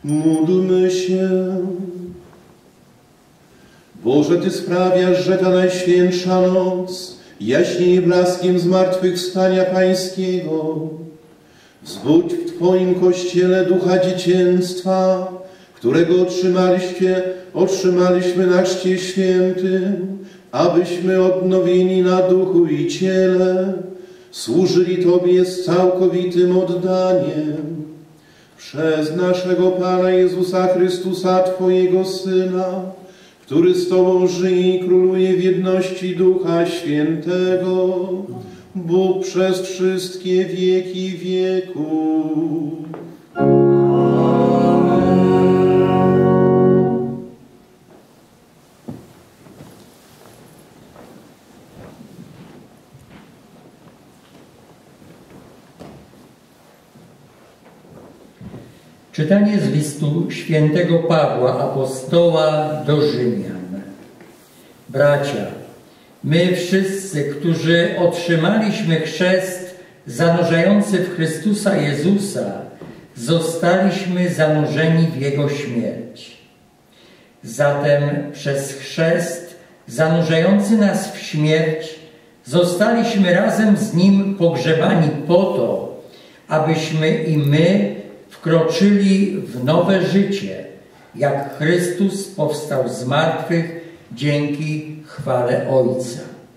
Módlmy się. Boże, Ty sprawiasz, że ta najświętsza noc jaśnieje blaskiem zmartwychwstania Pańskiego. Wzbudź w Twoim Kościele ducha dziecięctwa, którego otrzymaliście, otrzymaliśmy na Chrzcie Świętym, abyśmy odnowieni na duchu i ciele służyli Tobie z całkowitym oddaniem. Przez naszego Pana Jezusa Chrystusa, Twojego Syna, który z Tobą żyje i króluje w jedności Ducha Świętego, Bóg przez wszystkie wieki wieków. Czytanie z listu świętego Pawła, apostoła do Rzymian. Bracia, my wszyscy, którzy otrzymaliśmy chrzest zanurzający w Chrystusa Jezusa, zostaliśmy zanurzeni w Jego śmierć. Zatem przez chrzest zanurzający nas w śmierć zostaliśmy razem z Nim pogrzebani po to, abyśmy i my wkroczyli w nowe życie, jak Chrystus powstał z martwych dzięki chwale Ojca.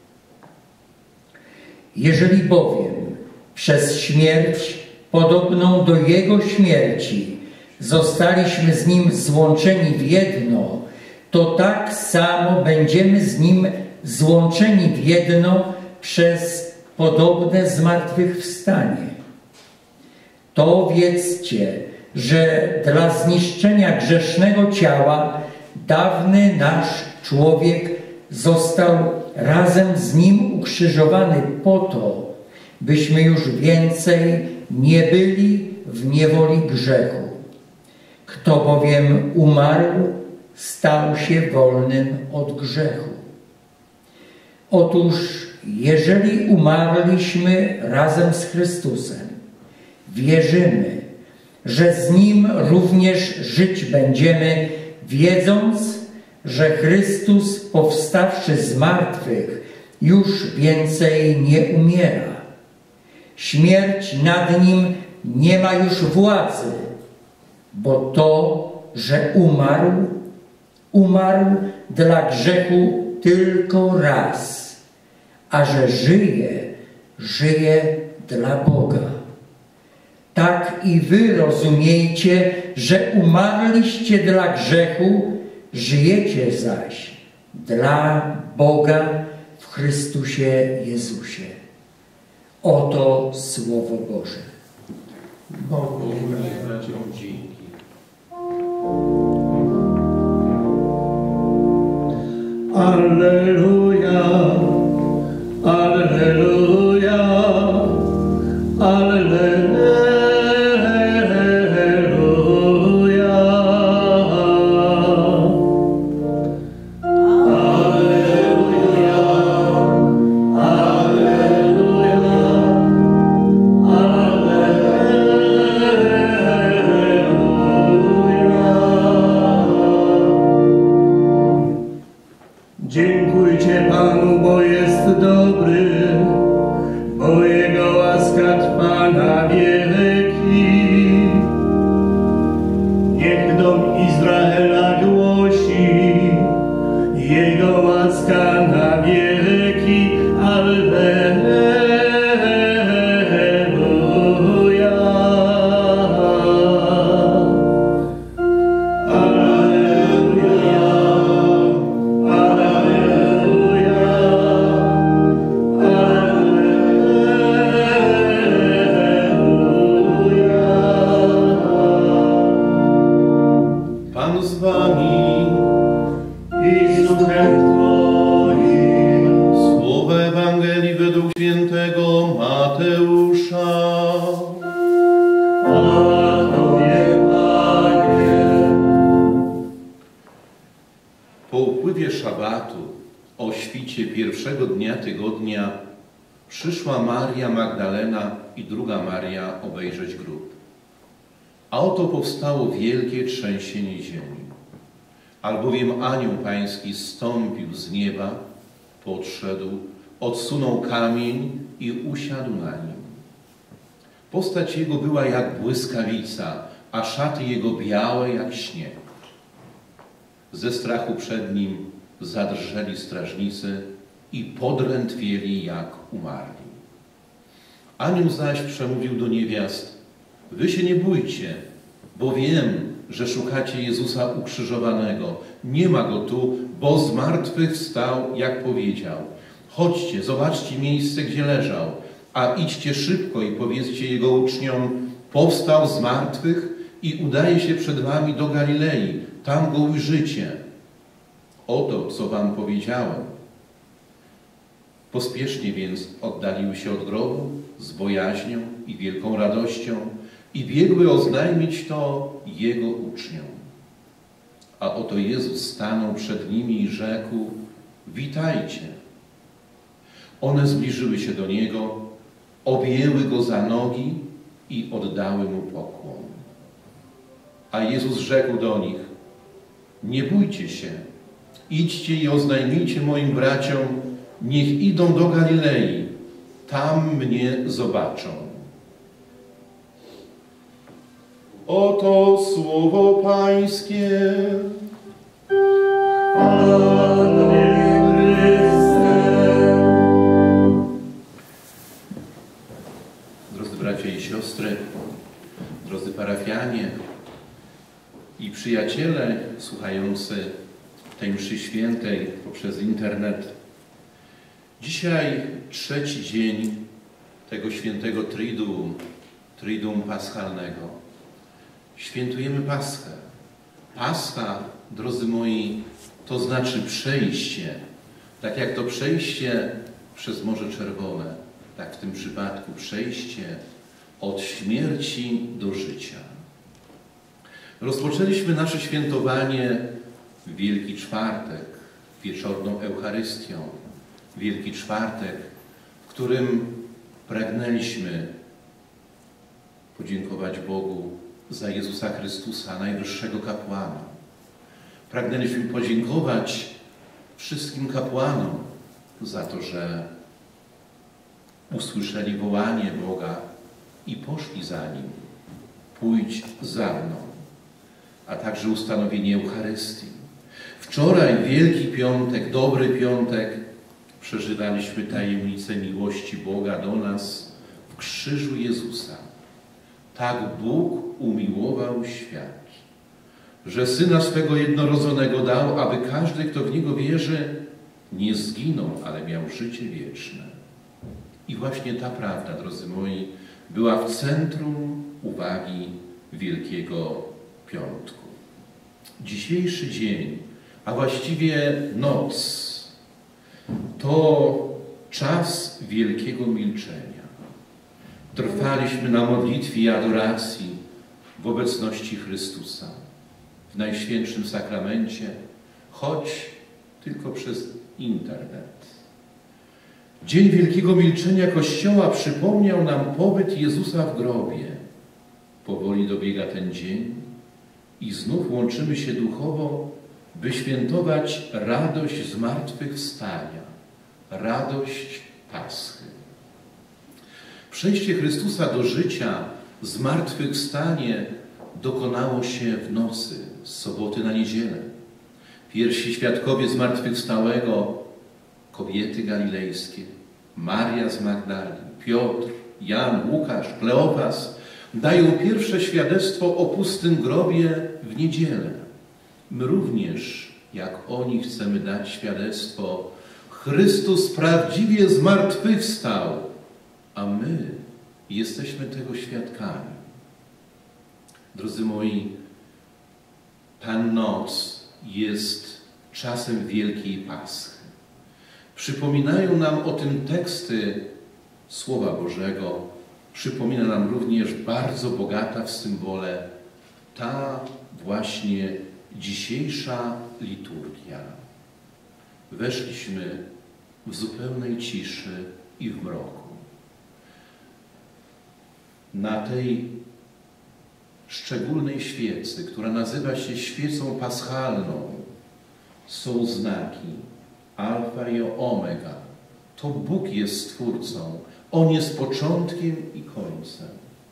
Jeżeli bowiem przez śmierć podobną do Jego śmierci zostaliśmy z Nim złączeni w jedno, to tak samo będziemy z Nim złączeni w jedno przez podobne zmartwychwstanie. To wiedzcie, że dla zniszczenia grzesznego ciała dawny nasz człowiek został razem z Nim ukrzyżowany po to, byśmy już więcej nie byli w niewoli grzechu. Kto bowiem umarł, stał się wolnym od grzechu. Otóż, jeżeli umarliśmy razem z Chrystusem, wierzymy, że z Nim również żyć będziemy, wiedząc, że Chrystus, powstawszy z martwych, już więcej nie umiera. Śmierć nad Nim nie ma już władzy, bo to, że umarł, umarł dla grzechu tylko raz, a że żyje, żyje dla Boga. Tak i wy rozumiejcie, że umarliście dla grzechu, żyjecie zaś dla Boga w Chrystusie Jezusie. Oto Słowo Boże. Bogu niech braciom dzięki. Alleluja, alleluja, alleluja. Dziękujcie Panu, bo jest dobry, bo Jego łaska trwa na wieki. Niech dom Izraela głosi, Jego łaska na wieki. Alleluja. Pierwszego dnia tygodnia przyszła Maria Magdalena i druga Maria obejrzeć grób. A oto powstało wielkie trzęsienie ziemi. Albowiem anioł pański zstąpił z nieba, podszedł, odsunął kamień i usiadł na nim. Postać jego była jak błyskawica, a szaty jego białe jak śnieg. Ze strachu przed nim zadrżeli strażnicy i podrętwieli jak umarli. Anioł zaś przemówił do niewiast: wy się nie bójcie, bo wiem, że szukacie Jezusa ukrzyżowanego. Nie ma Go tu, bo z martwych wstał, jak powiedział. Chodźcie, zobaczcie miejsce, gdzie leżał, a idźcie szybko i powiedzcie Jego uczniom: powstał z martwych i udaje się przed wami do Galilei. Tam Go ujrzycie. Oto, co wam powiedziałem. Pospiesznie więc oddaliły się od grobu z bojaźnią i wielką radością i biegły oznajmić to Jego uczniom. A oto Jezus stanął przed nimi i rzekł: witajcie. One zbliżyły się do Niego, objęły Go za nogi i oddały Mu pokłon. A Jezus rzekł do nich: nie bójcie się, idźcie i oznajmijcie moim braciom, niech idą do Galilei, tam mnie zobaczą. Oto słowo Pańskie. Panie Chryste. Drodzy bracia i siostry, drodzy parafianie i przyjaciele słuchający tej mszy świętej poprzez internet. Dzisiaj trzeci dzień tego świętego Triduum, Triduum Paschalnego. Świętujemy Paschę. Pascha, drodzy moi, to znaczy przejście. Tak jak to przejście przez Morze Czerwone, tak w tym przypadku przejście od śmierci do życia. Rozpoczęliśmy nasze świętowanie w Wielki Czwartek, wieczorną Eucharystią. Wielki Czwartek, w którym pragnęliśmy podziękować Bogu za Jezusa Chrystusa, najwyższego kapłana. Pragnęliśmy podziękować wszystkim kapłanom za to, że usłyszeli wołanie Boga i poszli za Nim. Pójdź za mną. A także ustanowienie Eucharystii. Wczoraj, Wielki Piątek, Dobry Piątek, przeżywaliśmy tajemnicę miłości Boga do nas w krzyżu Jezusa. Tak Bóg umiłował świat, że Syna swego jednorodzonego dał, aby każdy, kto w Niego wierzy, nie zginął, ale miał życie wieczne. I właśnie ta prawda, drodzy moi, była w centrum uwagi Wielkiego Piątku. Dzisiejszy dzień, a właściwie noc, to czas wielkiego milczenia. Trwaliśmy na modlitwie i adoracji w obecności Chrystusa, w Najświętszym Sakramencie, choć tylko przez internet. Dzień wielkiego milczenia Kościoła przypomniał nam pobyt Jezusa w grobie. Powoli dobiega ten dzień i znów łączymy się duchowo, by świętować radość zmartwychwstania, radość Paschy. Przejście Chrystusa do życia, zmartwychwstanie dokonało się w nocy, z soboty na niedzielę. Pierwsi świadkowie zmartwychwstałego, kobiety galilejskie, Maria z Magdali, Piotr, Jan, Łukasz, Kleopas, dają pierwsze świadectwo o pustym grobie w niedzielę. My również, jak oni, chcemy dać świadectwo: Chrystus prawdziwie zmartwychwstał, a my jesteśmy tego świadkami. Drodzy moi, ta noc jest czasem Wielkiej Paschy. Przypominają nam o tym teksty Słowa Bożego. Przypomina nam również bardzo bogata w symbole ta właśnie dzisiejsza liturgia. Weszliśmy w zupełnej ciszy i w mroku. Na tej szczególnej świecy, która nazywa się świecą paschalną, są znaki alfa i omega. To Bóg jest Stwórcą. On jest początkiem i końcem.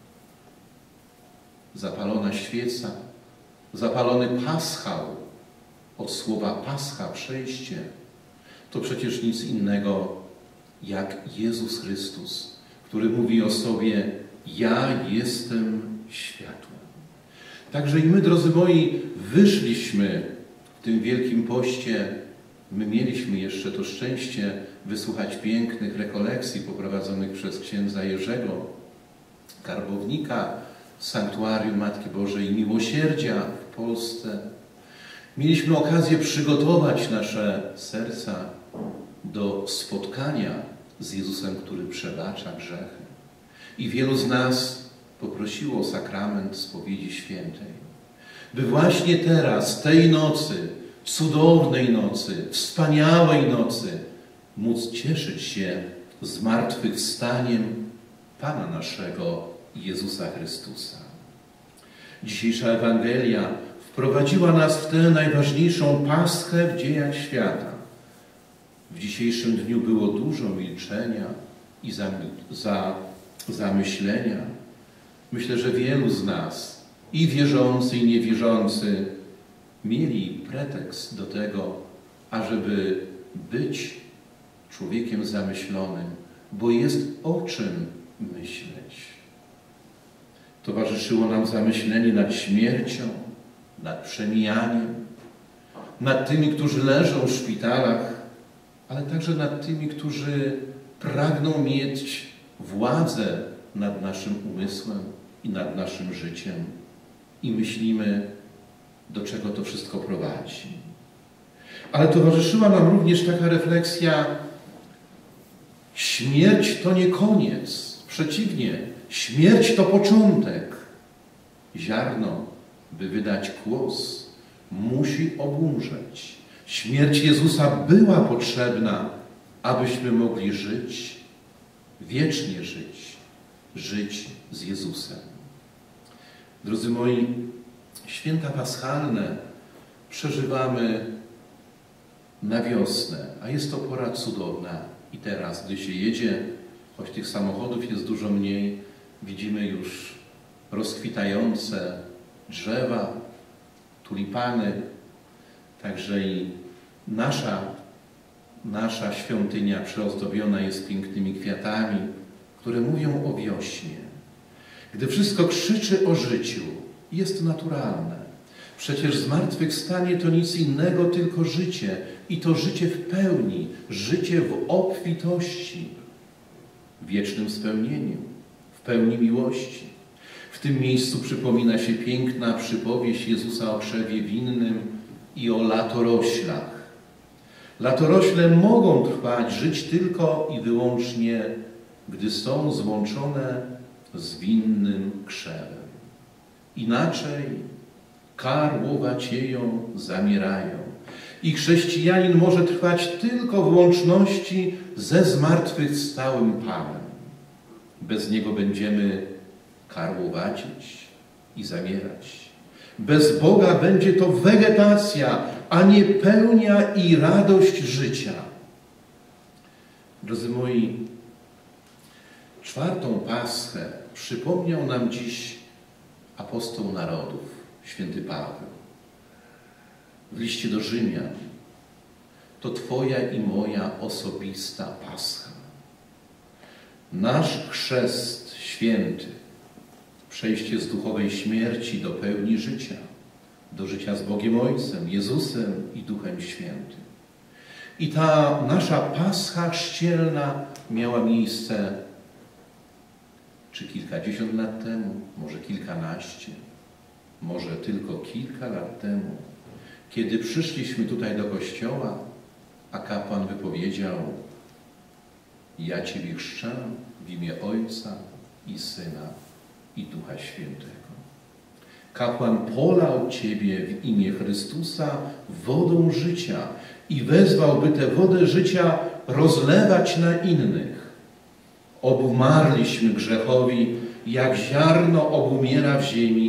Zapalona świeca, zapalony paschał, od słowa pascha, przejście, to przecież nic innego jak Jezus Chrystus, który mówi o sobie: ja jestem światłem. Także i my, drodzy moi, wyszliśmy w tym Wielkim Poście. My mieliśmy jeszcze to szczęście wysłuchać pięknych rekolekcji poprowadzonych przez księdza Jerzego Karbownika z Sanktuarium Matki Bożej Miłosierdzia w Polsce. Mieliśmy okazję przygotować nasze serca do spotkania z Jezusem, który przebacza grzechy. I wielu z nas poprosiło o sakrament spowiedzi świętej, by właśnie teraz, tej nocy, cudownej nocy, wspaniałej nocy, móc cieszyć się zmartwychwstaniem Pana naszego Jezusa Chrystusa. Dzisiejsza Ewangelia wprowadziła nas w tę najważniejszą paschę w dziejach świata. W dzisiejszym dniu było dużo milczenia i zamy, za, zamyślenia. Myślę, że wielu z nas, i wierzący, i niewierzący, mieli pretekst do tego, ażeby być człowiekiem zamyślonym, bo jest o czym myśleć. Towarzyszyło nam zamyślenie nad śmiercią, nad przemijaniem, nad tymi, którzy leżą w szpitalach, ale także nad tymi, którzy pragną mieć władzę nad naszym umysłem i nad naszym życiem. I myślimy, do czego to wszystko prowadzi. Ale towarzyszyła nam również taka refleksja: śmierć to nie koniec. Przeciwnie, śmierć to początek. Ziarno, by wydać głos, musi obumrzeć. Śmierć Jezusa była potrzebna, abyśmy mogli żyć, wiecznie żyć, żyć z Jezusem. Drodzy moi, święta paschalne przeżywamy na wiosnę, a jest to pora cudowna. I teraz, gdy się jedzie, choć tych samochodów jest dużo mniej, widzimy już rozkwitające drzewa, tulipany. Także i nasza, nasza świątynia przeozdobiona jest pięknymi kwiatami, które mówią o wiośnie. Gdy wszystko krzyczy o życiu, jest to naturalne. Przecież zmartwychwstanie to nic innego, tylko życie. I to życie w pełni, życie w obfitości, w wiecznym spełnieniu, w pełni miłości. W tym miejscu przypomina się piękna przypowieść Jezusa o krzewie winnym i o latoroślach. Latorośle mogą trwać, żyć tylko i wyłącznie, gdy są złączone z winnym krzewem. Inaczej karłowacieją, zamierają. I chrześcijanin może trwać tylko w łączności ze zmartwychwstałym Panem. Bez Niego będziemy karłowacieć i zamierać. Bez Boga będzie to wegetacja, a nie pełnia i radość życia. Drodzy moi, czwartą Paschę przypomniał nam dziś apostoł narodów, święty Paweł. W liście do Rzymian: to Twoja i moja osobista Pascha. Nasz chrzest święty, przejście z duchowej śmierci do pełni życia, do życia z Bogiem Ojcem, Jezusem i Duchem Świętym. I ta nasza Pascha chrzcielna miała miejsce czy kilkadziesiąt lat temu, może kilkanaście, może tylko kilka lat temu, kiedy przyszliśmy tutaj do kościoła, a kapłan wypowiedział: ja Ciebie chrzczę w imię Ojca i Syna i Ducha Świętego. Kapłan polał Ciebie w imię Chrystusa wodą życia i wezwał, by tę wodę życia rozlewać na innych. Obumarliśmy grzechowi, jak ziarno obumiera w ziemi,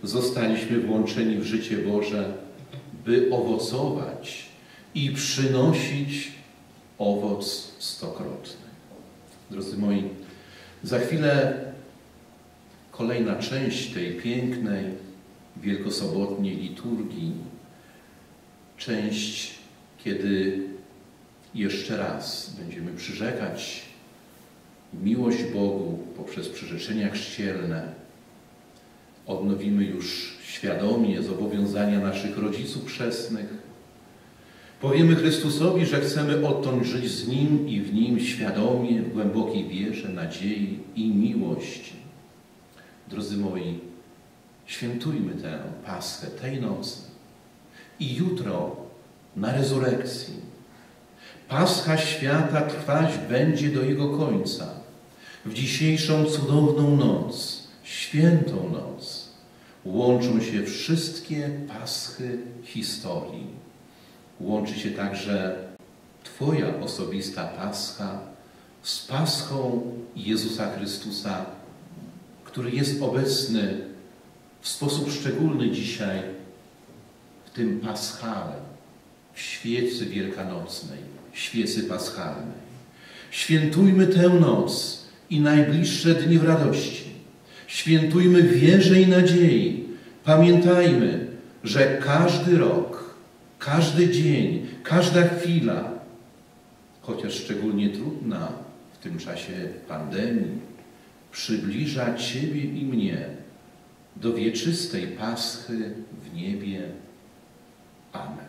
zostaliśmy włączeni w życie Boże, by owocować i przynosić owoc stokrotny. Drodzy moi, za chwilę kolejna część tej pięknej, wielkosobotniej liturgii. Część, kiedy jeszcze raz będziemy przyrzekać miłość Bogu poprzez przyrzeczenia chrzcielne. Odnowimy już świadomie zobowiązania naszych rodziców chrzestnych. Powiemy Chrystusowi, że chcemy odtąd żyć z Nim i w Nim świadomie, w głębokiej wierze, nadziei i miłości. Drodzy moi, świętujmy tę Paschę tej nocy i jutro na rezurekcji. Pascha świata trwać będzie do jego końca. W dzisiejszą cudowną noc, świętą noc, łączą się wszystkie paschy historii. Łączy się także Twoja osobista Pascha z Paschą Jezusa Chrystusa, który jest obecny w sposób szczególny dzisiaj w tym paschale, w świecy wielkanocnej, świecy paschalnej. Świętujmy tę noc i najbliższe dni w radości. Świętujmy w wierze i nadziei. Pamiętajmy, że każdy rok, każdy dzień, każda chwila, chociaż szczególnie trudna w tym czasie pandemii, przybliża Ciebie i mnie do wieczystej Paschy w niebie. Amen.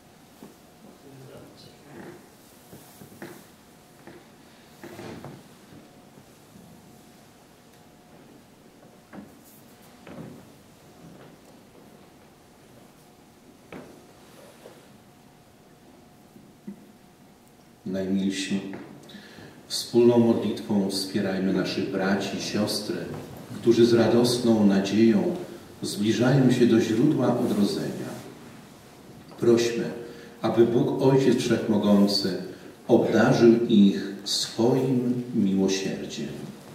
Najmilsi, wspólną modlitwą wspierajmy naszych braci i siostry, którzy z radosną nadzieją zbliżają się do źródła odrodzenia. Prośmy, aby Bóg Ojciec Wszechmogący obdarzył ich swoim miłosierdziem.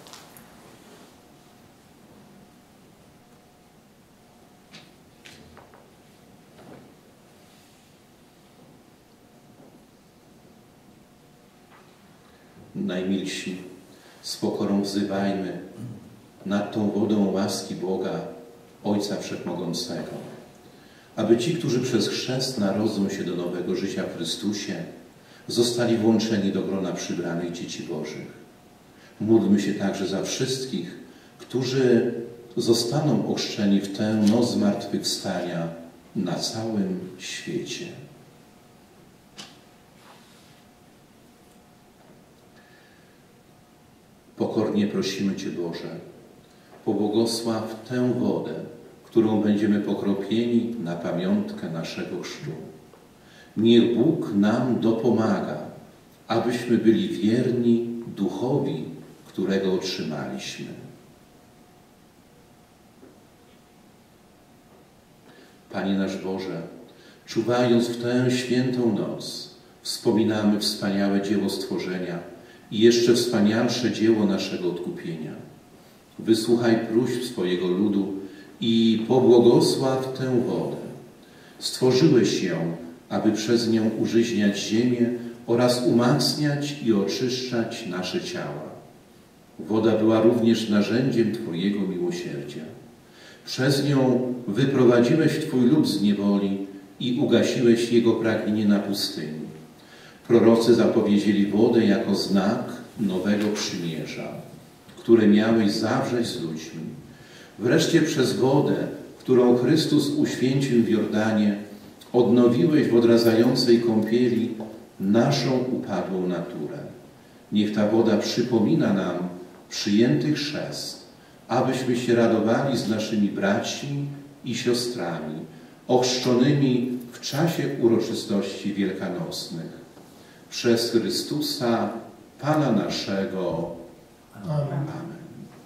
Najmilsi, z pokorą wzywajmy nad tą wodą łaski Boga, Ojca Wszechmogącego, aby ci, którzy przez chrzest narodzą się do nowego życia w Chrystusie, zostali włączeni do grona przybranych dzieci Bożych. Módlmy się także za wszystkich, którzy zostaną ochrzczeni w tę noc zmartwychwstania na całym świecie. Pokornie prosimy Cię, Boże, pobłogosław tę wodę, którą będziemy pokropieni na pamiątkę naszego chrztu. Niech Bóg nam dopomaga, abyśmy byli wierni duchowi, którego otrzymaliśmy. Panie nasz Boże, czuwając w tę świętą noc, wspominamy wspaniałe dzieło stworzenia i jeszcze wspanialsze dzieło naszego odkupienia. Wysłuchaj próśb swojego ludu i pobłogosław tę wodę. Stworzyłeś ją, aby przez nią użyźniać ziemię oraz umacniać i oczyszczać nasze ciała. Woda była również narzędziem Twojego miłosierdzia. Przez nią wyprowadziłeś Twój lud z niewoli i ugasiłeś jego pragnienie na pustyni. Prorocy zapowiedzieli wodę jako znak nowego przymierza, które miałeś zawrzeć z ludźmi. Wreszcie przez wodę, którą Chrystus uświęcił w Jordanie, odnowiłeś w odradzającej kąpieli naszą upadłą naturę. Niech ta woda przypomina nam przyjęty chrzest, abyśmy się radowali z naszymi braćmi i siostrami, ochrzczonymi w czasie uroczystości wielkanocnych. Przez Chrystusa, Pana naszego. Amen. Amen.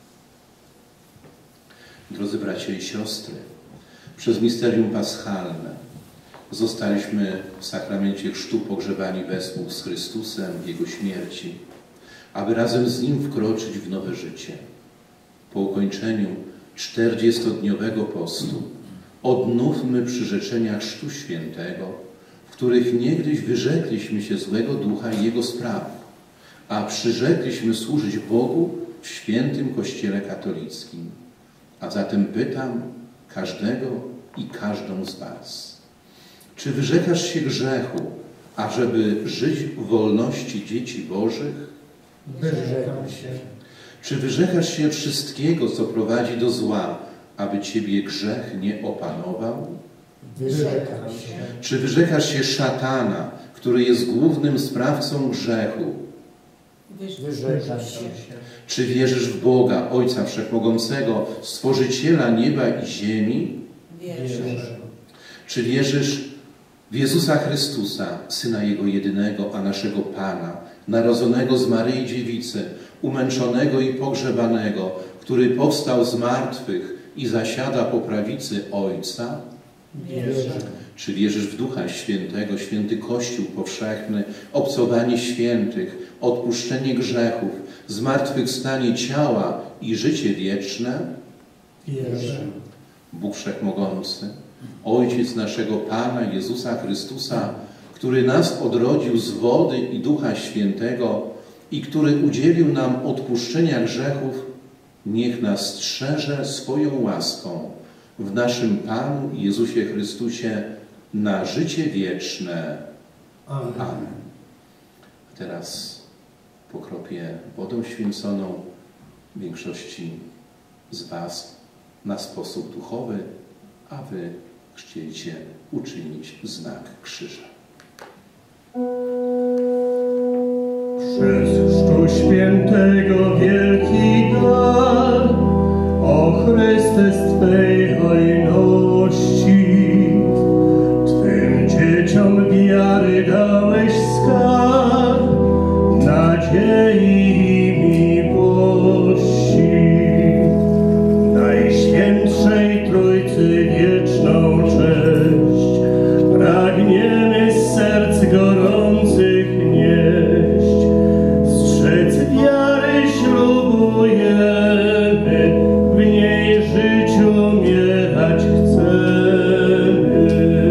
Drodzy bracia i siostry, przez misterium paschalne zostaliśmy w sakramencie chrztu pogrzebani wespół z Chrystusem w Jego śmierci, aby razem z Nim wkroczyć w nowe życie. Po ukończeniu czterdziestodniowego postu odnówmy przyrzeczenia Chrztu Świętego, w których niegdyś wyrzekliśmy się złego ducha i jego spraw, a przyrzekliśmy służyć Bogu w świętym Kościele katolickim. A zatem pytam każdego i każdą z was, czy wyrzekasz się grzechu, ażeby żyć w wolności dzieci Bożych? Wyrzekam się. Czy wyrzekasz się wszystkiego, co prowadzi do zła, aby ciebie grzech nie opanował? Wyrzekam się. Czy wyrzekasz się szatana, który jest głównym sprawcą grzechu? Wyrzekam się. Czy wierzysz w Boga, Ojca Wszechmogącego, Stworzyciela nieba i ziemi? Wierzę. Czy wierzysz w Jezusa Chrystusa, Syna Jego jedynego, a naszego Pana, narodzonego z Maryi Dziewicy, umęczonego i pogrzebanego, który powstał z martwych i zasiada po prawicy Ojca? Wierzę. Czy wierzysz w Ducha Świętego, święty Kościół powszechny, obcowanie świętych, odpuszczenie grzechów, zmartwychwstanie ciała i życie wieczne? Wierzę. Bóg Wszechmogący, Ojciec naszego Pana Jezusa Chrystusa, który nas odrodził z wody i Ducha Świętego i który udzielił nam odpuszczenia grzechów, niech nas strzeże swoją łaską w naszym Panu Jezusie Chrystusie na życie wieczne. Amen. Amen. A teraz pokropię wodą święconą większości z was na sposób duchowy, a wy chcieliście uczynić znak krzyża. Przez Chrztu Świętego wielki dar, o Chryste z Twej hojności, Twym dzieciom wiary dałeś skarb, nadziei i miłości. Najświętszej Trójcy wieczną cześć pragniemy z serc gorących nieść. Strzec wiary ślubujemy, w niej życiu umierać chcemy.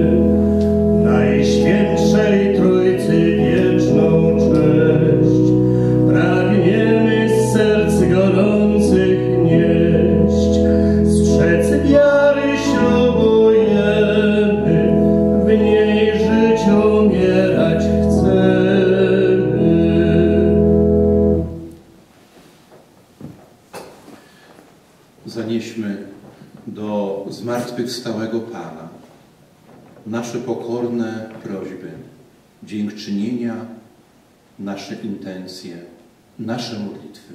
Najświętszej Trójcy wieczną cześć pragniemy z serc gorących nieść. Strzec wiary ślubujemy, w niej życiu umierać chcemy. Zanieśmy do zmartwychwstałego Pana nasze pokorne prośby, dziękczynienia, nasze intencje, nasze modlitwy.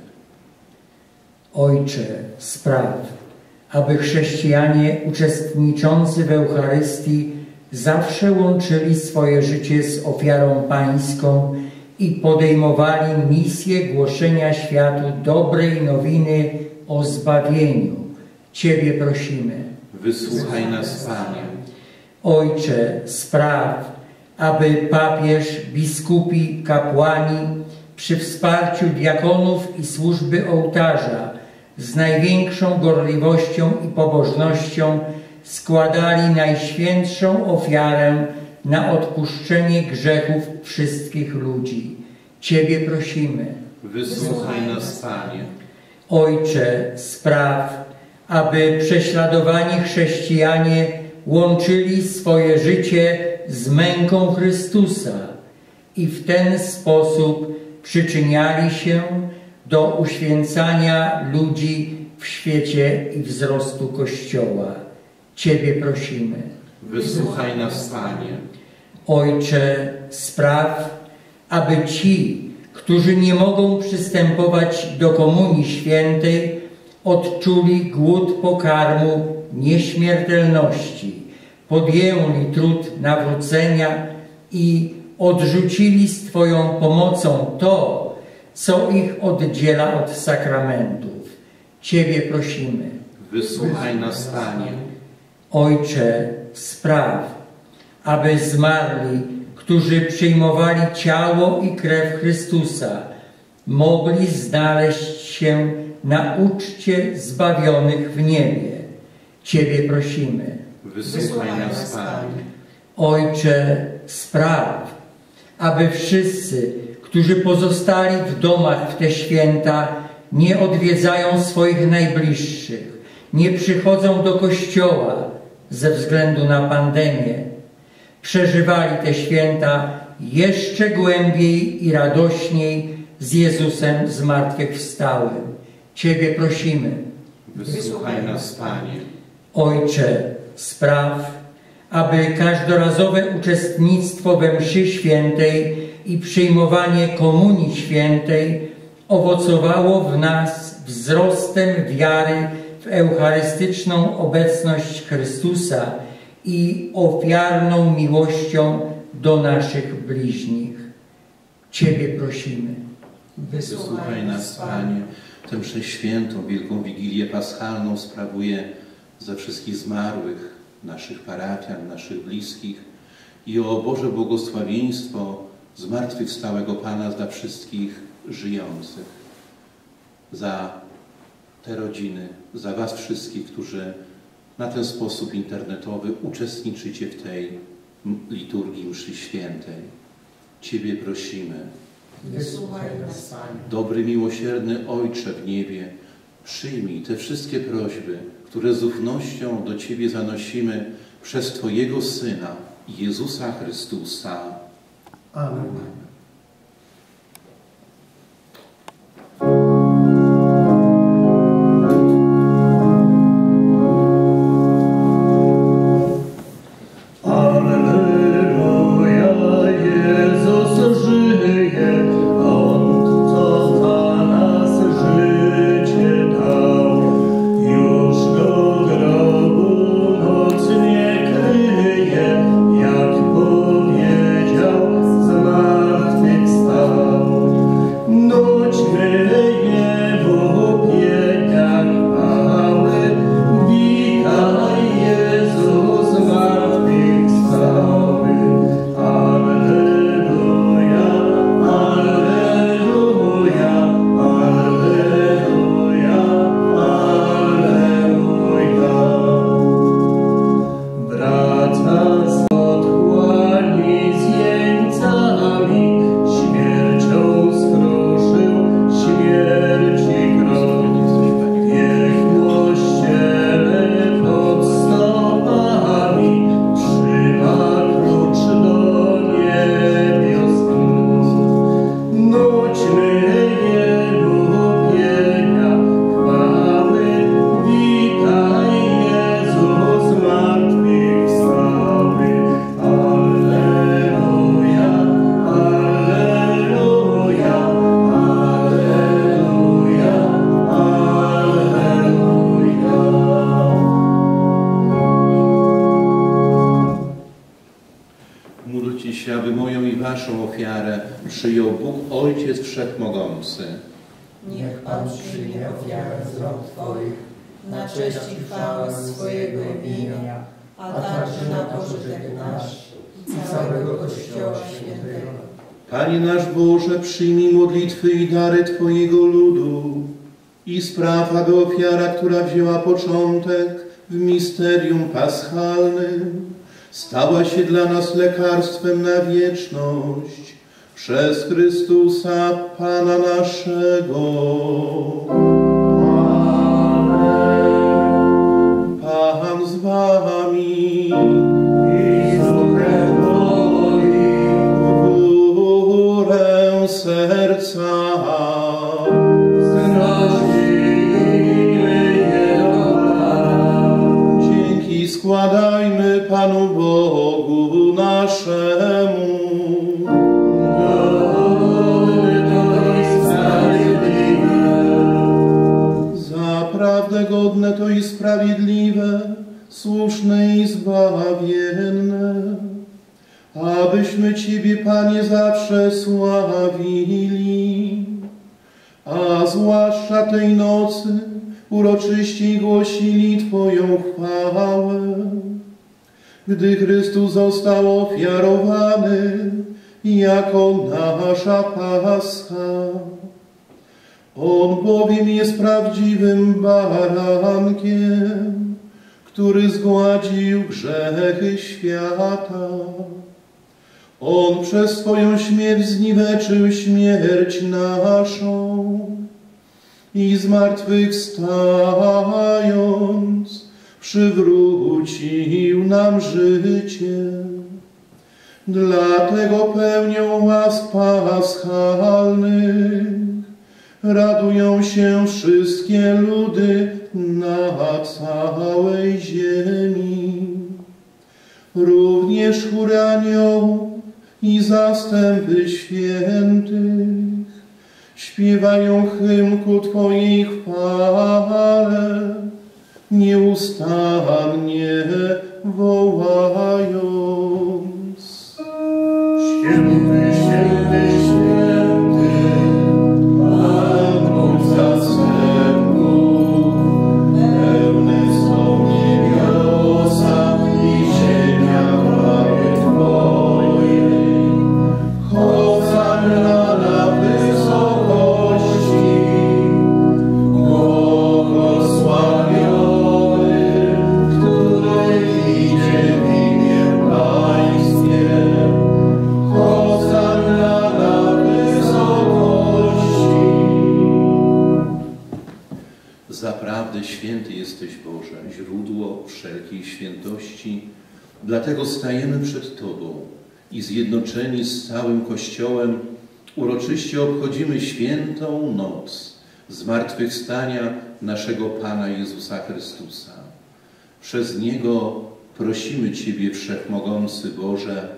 Ojcze, spraw, aby chrześcijanie uczestniczący w Eucharystii zawsze łączyli swoje życie z ofiarą pańską i podejmowali misję głoszenia światu dobrej nowiny o zbawieniu. Ciebie prosimy. Wysłuchaj nas, Panie. Ojcze, spraw, aby papież, biskupi, kapłani przy wsparciu diakonów i służby ołtarza z największą gorliwością i pobożnością składali najświętszą ofiarę na odpuszczenie grzechów wszystkich ludzi. Ciebie prosimy. Wysłuchaj nas, Panie. Ojcze, spraw, aby prześladowani chrześcijanie łączyli swoje życie z męką Chrystusa i w ten sposób przyczyniali się do uświęcania ludzi w świecie i wzrostu Kościoła. Ciebie prosimy. Wysłuchaj nas, Panie. Ojcze, spraw, aby ci, którzy nie mogą przystępować do Komunii Świętej, odczuli głód pokarmu nieśmiertelności, podjęli trud nawrócenia i odrzucili z Twoją pomocą to, co ich oddziela od sakramentów. Ciebie prosimy. Wysłuchaj nas, Panie. Ojcze, spraw, aby zmarli, którzy przyjmowali ciało i krew Chrystusa, mogli znaleźć się na uczcie zbawionych w niebie. Ciebie prosimy. Wysłuchaj nas, Panie. Ojcze, spraw, aby wszyscy, którzy pozostali w domach w te święta, nie odwiedzają swoich najbliższych, nie przychodzą do kościoła ze względu na pandemię, przeżywali te święta jeszcze głębiej i radośniej z Jezusem zmartwychwstałym. Ciebie prosimy. Wysłuchaj nas, Panie. Ojcze, spraw, aby każdorazowe uczestnictwo we mszy świętej i przyjmowanie komunii świętej owocowało w nas wzrostem wiary w eucharystyczną obecność Chrystusa i ofiarną miłością do naszych bliźnich. Ciebie prosimy. Wysłuchaj nas, Panie. Tę mszę świętą, Wielką Wigilię Paschalną sprawuję za wszystkich zmarłych, naszych parafian, naszych bliskich i o Boże błogosławieństwo zmartwychwstałego Pana dla wszystkich żyjących. Za te rodziny, za Was wszystkich, którzy na ten sposób internetowy uczestniczycie w tej liturgii mszy świętej. Ciebie prosimy. Wysłuchaj nas, Panie. Dobry, miłosierny Ojcze w niebie, przyjmij te wszystkie prośby, które z ufnością do Ciebie zanosimy przez Twojego Syna, Jezusa Chrystusa. Amen. Przyjął Bóg Ojciec Wszechmogący. Niech Pan przyjmie ofiarę z rąk Twoich, na cześć i chwałę swojego imienia, a także na pożytek nasz i całego Kościoła Świętego. Panie nasz Boże, przyjmij modlitwy i dary Twojego ludu i spraw, aby ofiara, która wzięła początek w misterium paschalnym, stała się dla nas lekarstwem na wieczność. Przez Chrystusa Pana naszego. Amen. Pan z wami. I z duchem Twoim. W górę serca. Znosimy je do Pana. Dzięki składajmy Panu Bogu naszemu. Godne to i sprawiedliwe, słuszne i zbawienne, abyśmy Ciebie, Panie, zawsze sławili, a zwłaszcza tej nocy uroczyściej głosili Twoją chwałę, gdy Chrystus został ofiarowany jako nasza Pascha. On bowiem jest prawdziwym barankiem, który zgładził grzechy świata. On przez swoją śmierć zniweczył śmierć naszą i zmartwychwstając przywrócił nam życie. Dlatego pełnią łask paschalnych radują się wszystkie ludy na całej ziemi. Również chóry aniołów i zastępy świętych śpiewają hymn ku Twojej chwale, nieustannie wołając. Święty, święty, święty, Pan Bóg zastępów, pełne są niebiosa i ziemia chwały Twojej. Hosanna na wysokości, błogosławiony, który idzie w imię Pańskie. Hosanna na wysokości. Zaprawdę święty jesteś, Boże, źródło wszelkiej świętości. Dlatego stajemy przed Tobą i zjednoczeni z całym Kościołem uroczyście obchodzimy świętą noc zmartwychwstania naszego Pana Jezusa Chrystusa. Przez Niego prosimy Ciebie, Wszechmogący Boże,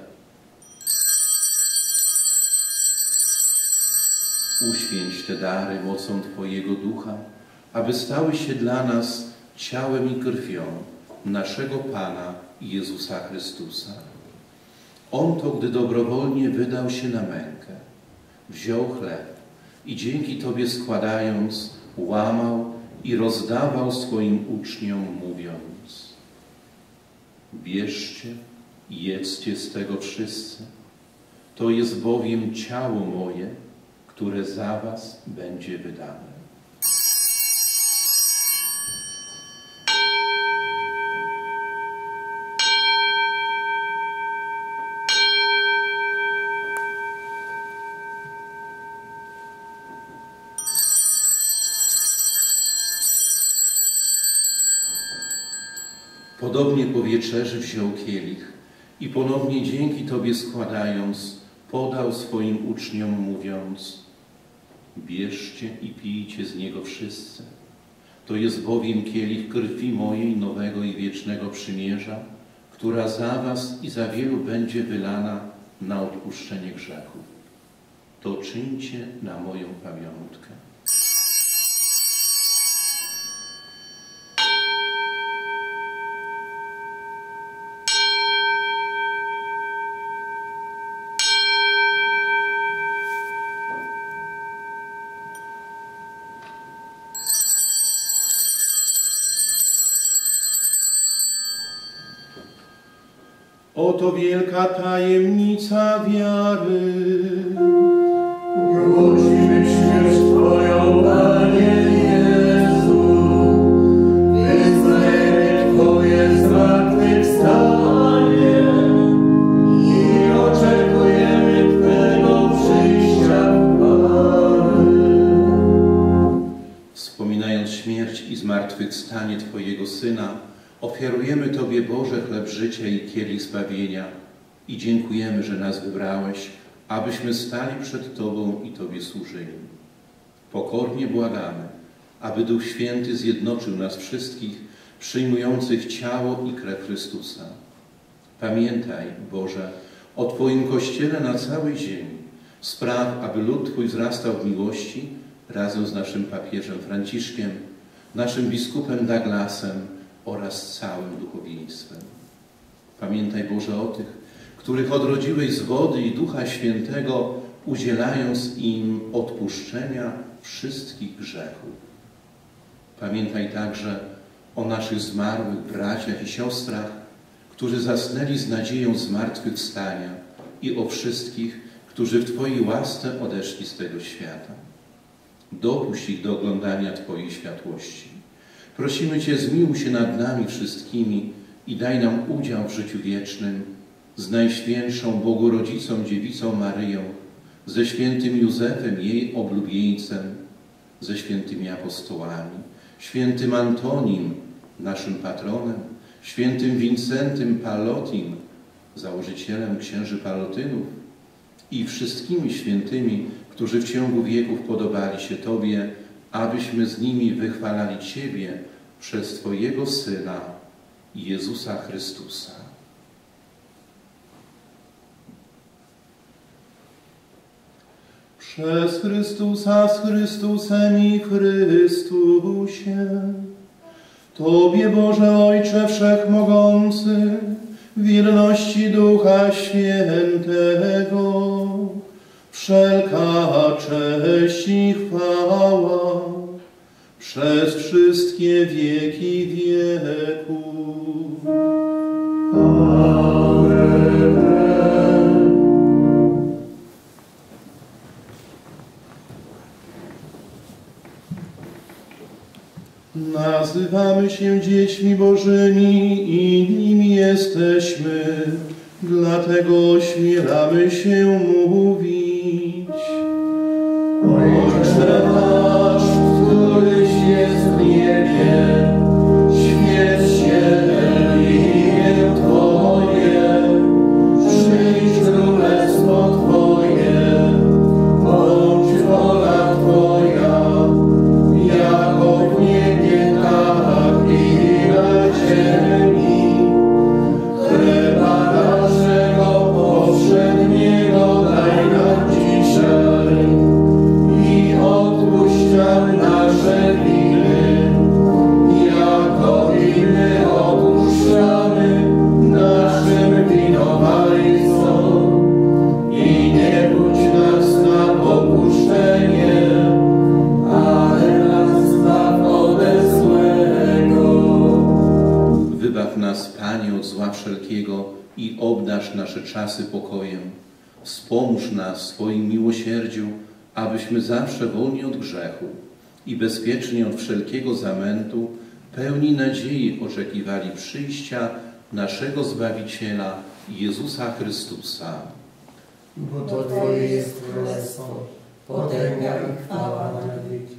uświęć te dary mocą Twojego Ducha, aby stały się dla nas ciałem i krwią naszego Pana Jezusa Chrystusa. On to, gdy dobrowolnie wydał się na mękę, wziął chleb i dzięki Tobie składając, łamał i rozdawał swoim uczniom, mówiąc: bierzcie i jedzcie z tego wszyscy, to jest bowiem ciało moje, które za was będzie wydane. Podobnie po wieczerzy wziął kielich i ponownie dzięki Tobie składając, podał swoim uczniom, mówiąc: bierzcie i pijcie z niego wszyscy. To jest bowiem kielich krwi mojej nowego i wiecznego przymierza, która za was i za wielu będzie wylana na odpuszczenie grzechów. To czyńcie na moją pamiątkę. Oto wielka tajemnica wiary. Głosimy śmierć Twoją, Panie Jezu, wyznajemy Twoje zmartwychwstanie i oczekujemy Twego przyjścia w chwale. Wspominając śmierć i zmartwychwstanie Twojego Syna, ofiarujemy Tobie, Boże, chleb życia i kielich zbawienia i dziękujemy, że nas wybrałeś, abyśmy stali przed Tobą i Tobie służyli. Pokornie błagamy, aby Duch Święty zjednoczył nas wszystkich, przyjmujących ciało i krew Chrystusa. Pamiętaj, Boże, o Twoim Kościele na całej ziemi. Spraw, aby lud Twój wzrastał w miłości razem z naszym papieżem Franciszkiem, naszym biskupem Douglasem oraz całym duchowieństwem. Pamiętaj, Boże, o tych, których odrodziłeś z wody i Ducha Świętego, udzielając im odpuszczenia wszystkich grzechów. Pamiętaj także o naszych zmarłych braciach i siostrach, którzy zasnęli z nadzieją zmartwychwstania, i o wszystkich, którzy w Twojej łasce odeszli z tego świata. Dopuść ich do oglądania Twojej światłości. Prosimy Cię, zmiłuj się nad nami wszystkimi i daj nam udział w życiu wiecznym z Najświętszą Bogorodzicą Dziewicą Maryją, ze świętym Józefem, jej oblubieńcem, ze świętymi apostołami, świętym Antonim, naszym patronem, świętym Wincentym Palotim, założycielem księży Palotynów i wszystkimi świętymi, którzy w ciągu wieków podobali się Tobie, abyśmy z nimi wychwalali Ciebie przez Twojego Syna, Jezusa Chrystusa. Przez Chrystusa, z Chrystusem i w Chrystusie, Tobie, Boże Ojcze Wszechmogący, w wierności Ducha Świętego, wszelka cześć i chwała przez wszystkie wieki wieków. Amen. Nazywamy się dziećmi Bożymi i nimi jesteśmy, dlatego ośmielamy się mówić: Ojcze nasz, któryś jest w niebie, święć się imię Twoje, przyjdź królestwo Twoje, bądź wola Twoja, jako w niebie, tak i na ziemi. Chleba naszego powszedniego daj nam dzisiaj i odpuść nam nasze winy, jako i my odpuszczamy naszym winowajcom. I nie budź nas na pokuszenie, ale nas zbaw ode złego. Wybaw nas, Panie, od zła wszelkiego i obdarz nasze czasy pokojem. Wspomóż nas w swoim miłosierdziu, abyśmy zawsze wolni od grzechu i bezpiecznie od wszelkiego zamętu, pełni nadziei oczekiwali przyjścia naszego Zbawiciela, Jezusa Chrystusa. Bo to Twoje jest królestwo, potęga i chwała na wieki.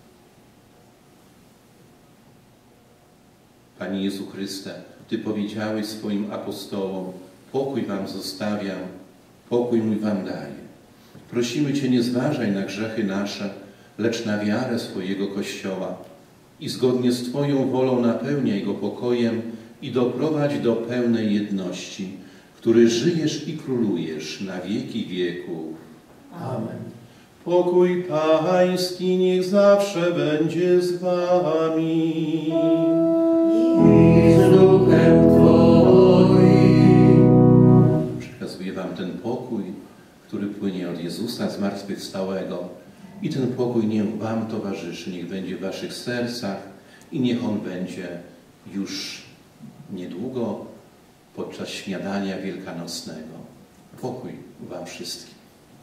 Panie Jezu Chryste, Ty powiedziałeś swoim apostołom: pokój wam zostawiam, pokój mój wam daję. Prosimy Cię, nie zważaj na grzechy nasze, lecz na wiarę swojego Kościoła i zgodnie z Twoją wolą napełniaj go pokojem i doprowadź do pełnej jedności, który żyjesz i królujesz na wieki wieków. Amen. Pokój Pański niech zawsze będzie z Wami. I z duchem Twoim. Przekazuję Wam ten pokój, który płynie od Jezusa zmartwychwstałego. I ten pokój niech Wam towarzyszy, niech będzie w Waszych sercach i niech On będzie już niedługo podczas śniadania wielkanocnego. Pokój Wam wszystkim.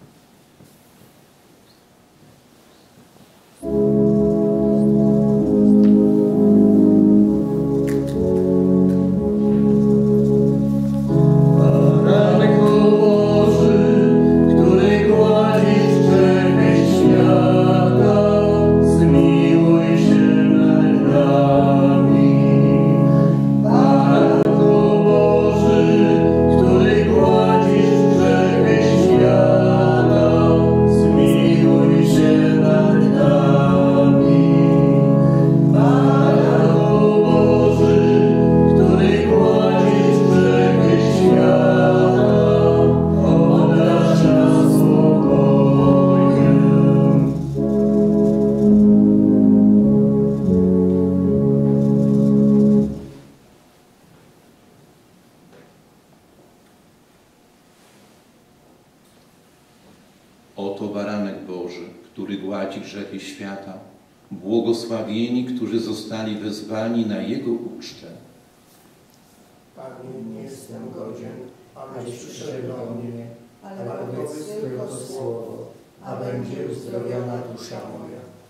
Oto baranek Boży, który gładzi grzechy świata, błogosławieni, którzy zostali wezwani na Jego ucztę. Panie, nie jestem godzien, abyś przyszedł do mnie, ale powiedz tylko słowo, a będzie uzdrowiona dusza moja.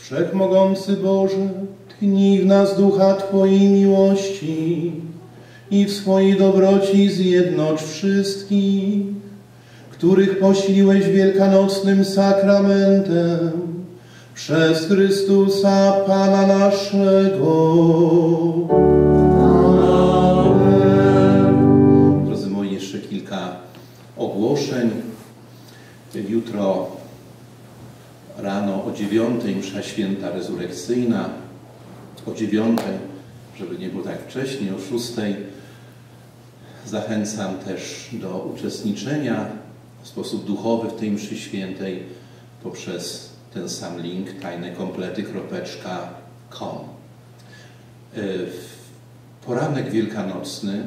Wszechmogący Boże, tchnij w nas ducha Twojej miłości i w swojej dobroci zjednocz wszystkich, których posiliłeś wielkanocnym sakramentem przez Chrystusa Pana naszego. Amen. Drodzy moi, jeszcze kilka ogłoszeń. Jutro rano o dziewiątej msza święta rezurekcyjna, o dziewiątej, żeby nie było tak wcześnie, o szóstej. Zachęcam też do uczestniczenia w sposób duchowy w tej mszy świętej poprzez ten sam link tajnekomplety kropka com. Poranek wielkanocny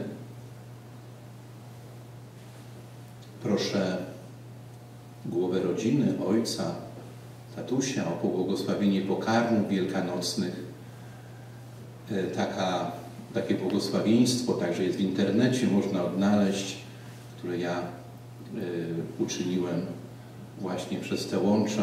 proszę głowę rodziny, ojca, tatusia o pobłogosławienie pokarmów wielkanocnych. Taka, takie błogosławieństwo także jest w internecie, można odnaleźć, które ja y, uczyniłem właśnie przez te łącza.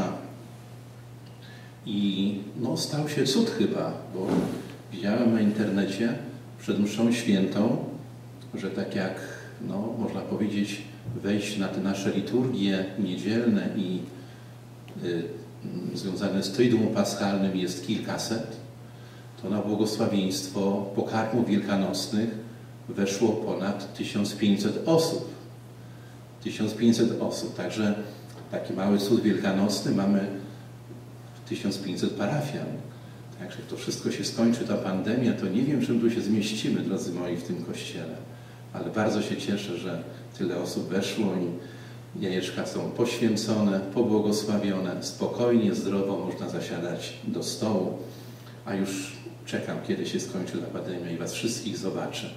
I no, stał się cud chyba, bo widziałem na internecie przed mszą świętą, że tak jak, no, można powiedzieć, wejść na te nasze liturgie niedzielne i y, związane z Triduum Paschalnym jest kilkaset, to na błogosławieństwo pokarmów wielkanocnych weszło ponad tysiąc pięćset osób. tysiąc pięćset osób, także taki mały cud wielkanocny mamy tysiąc pięćset parafian. Także jak to wszystko się skończy, ta pandemia, to nie wiem, czym tu się zmieścimy, drodzy moi, w tym kościele. Ale bardzo się cieszę, że tyle osób weszło i jajeczka są poświęcone, pobłogosławione, spokojnie, zdrowo można zasiadać do stołu. A już czekam, kiedy się skończy ta pandemia i was wszystkich zobaczę.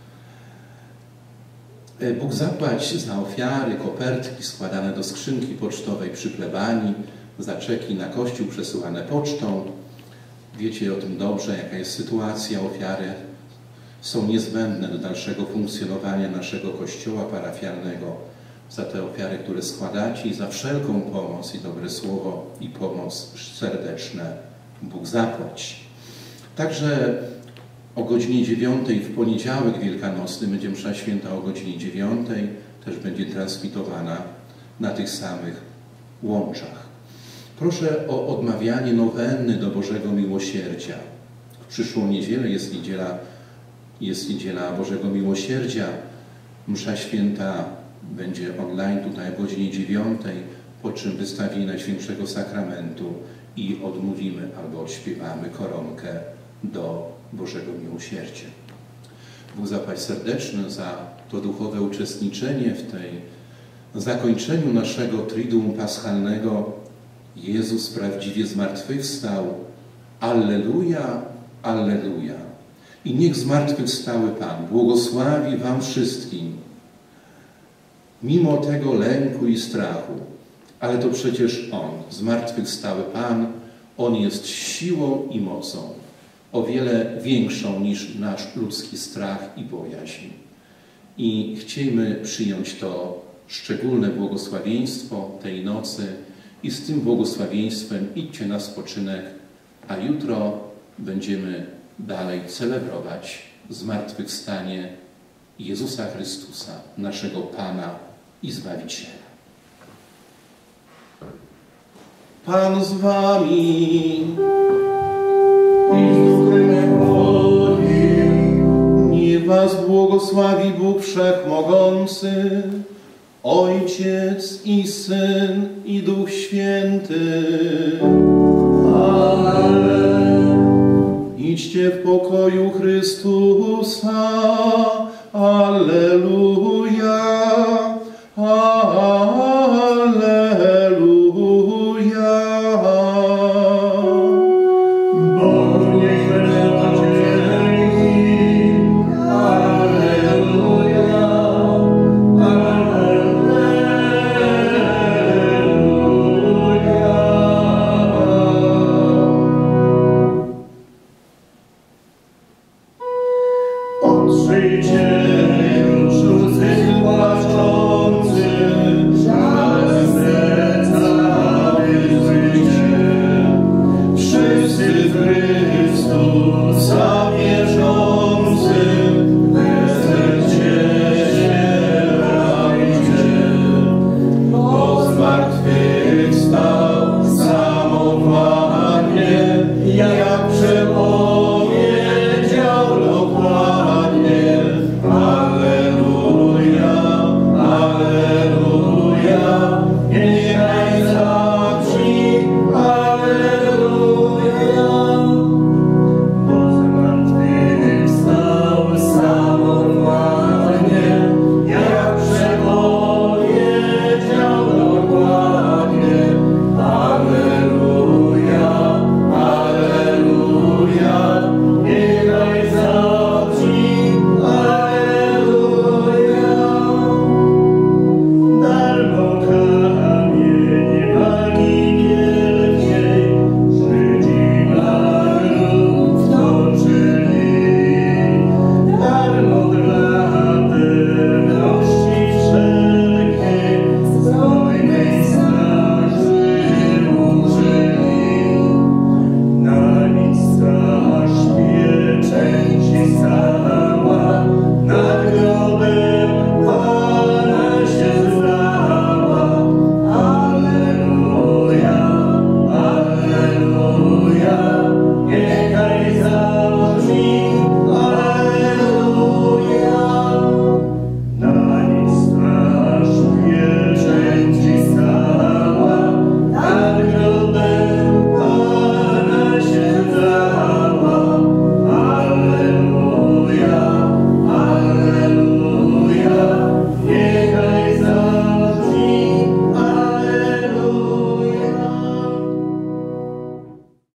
Bóg zapłać za ofiary, kopertki składane do skrzynki pocztowej przy plebanii, za czeki na kościół przesyłane pocztą. Wiecie o tym dobrze, jaka jest sytuacja. Ofiary są niezbędne do dalszego funkcjonowania naszego kościoła parafialnego. Za te ofiary, które składacie i za wszelką pomoc i dobre słowo i pomoc serdeczne Bóg zapłać. Także o godzinie dziewiątej w poniedziałek wielkanocny będzie msza święta o godzinie dziewiątej, też będzie transmitowana na tych samych łączach. Proszę o odmawianie nowenny do Bożego Miłosierdzia. W przyszłą niedzielę jest niedziela, jest niedziela Bożego Miłosierdzia. Msza święta będzie online tutaj o godzinie dziewiątej, po czym wystawienie Najświętszego Sakramentu i odmówimy albo odśpiewamy koronkę do Bożego Miłosierdzia. Bóg zapłać serdeczny za to duchowe uczestniczenie w tej zakończeniu naszego Triduum Paschalnego. Jezus prawdziwie zmartwychwstał. Alleluja, alleluja. I niech zmartwychwstały Pan błogosławi wam wszystkim, mimo tego lęku i strachu. Ale to przecież On, zmartwychwstały Pan, On jest siłą i mocą, o wiele większą niż nasz ludzki strach i bojaźń. I chciejmy przyjąć to szczególne błogosławieństwo tej nocy i z tym błogosławieństwem idźcie na spoczynek, a jutro będziemy dalej celebrować zmartwychwstanie Jezusa Chrystusa, naszego Pana i Zbawiciela. Pan z wami. I z duchem Twoim. Niech was błogosławi Bóg Wszechmogący, Ojciec i Syn i Duch Święty. Amen. Idźcie w pokoju Chrystusa. Alleluja.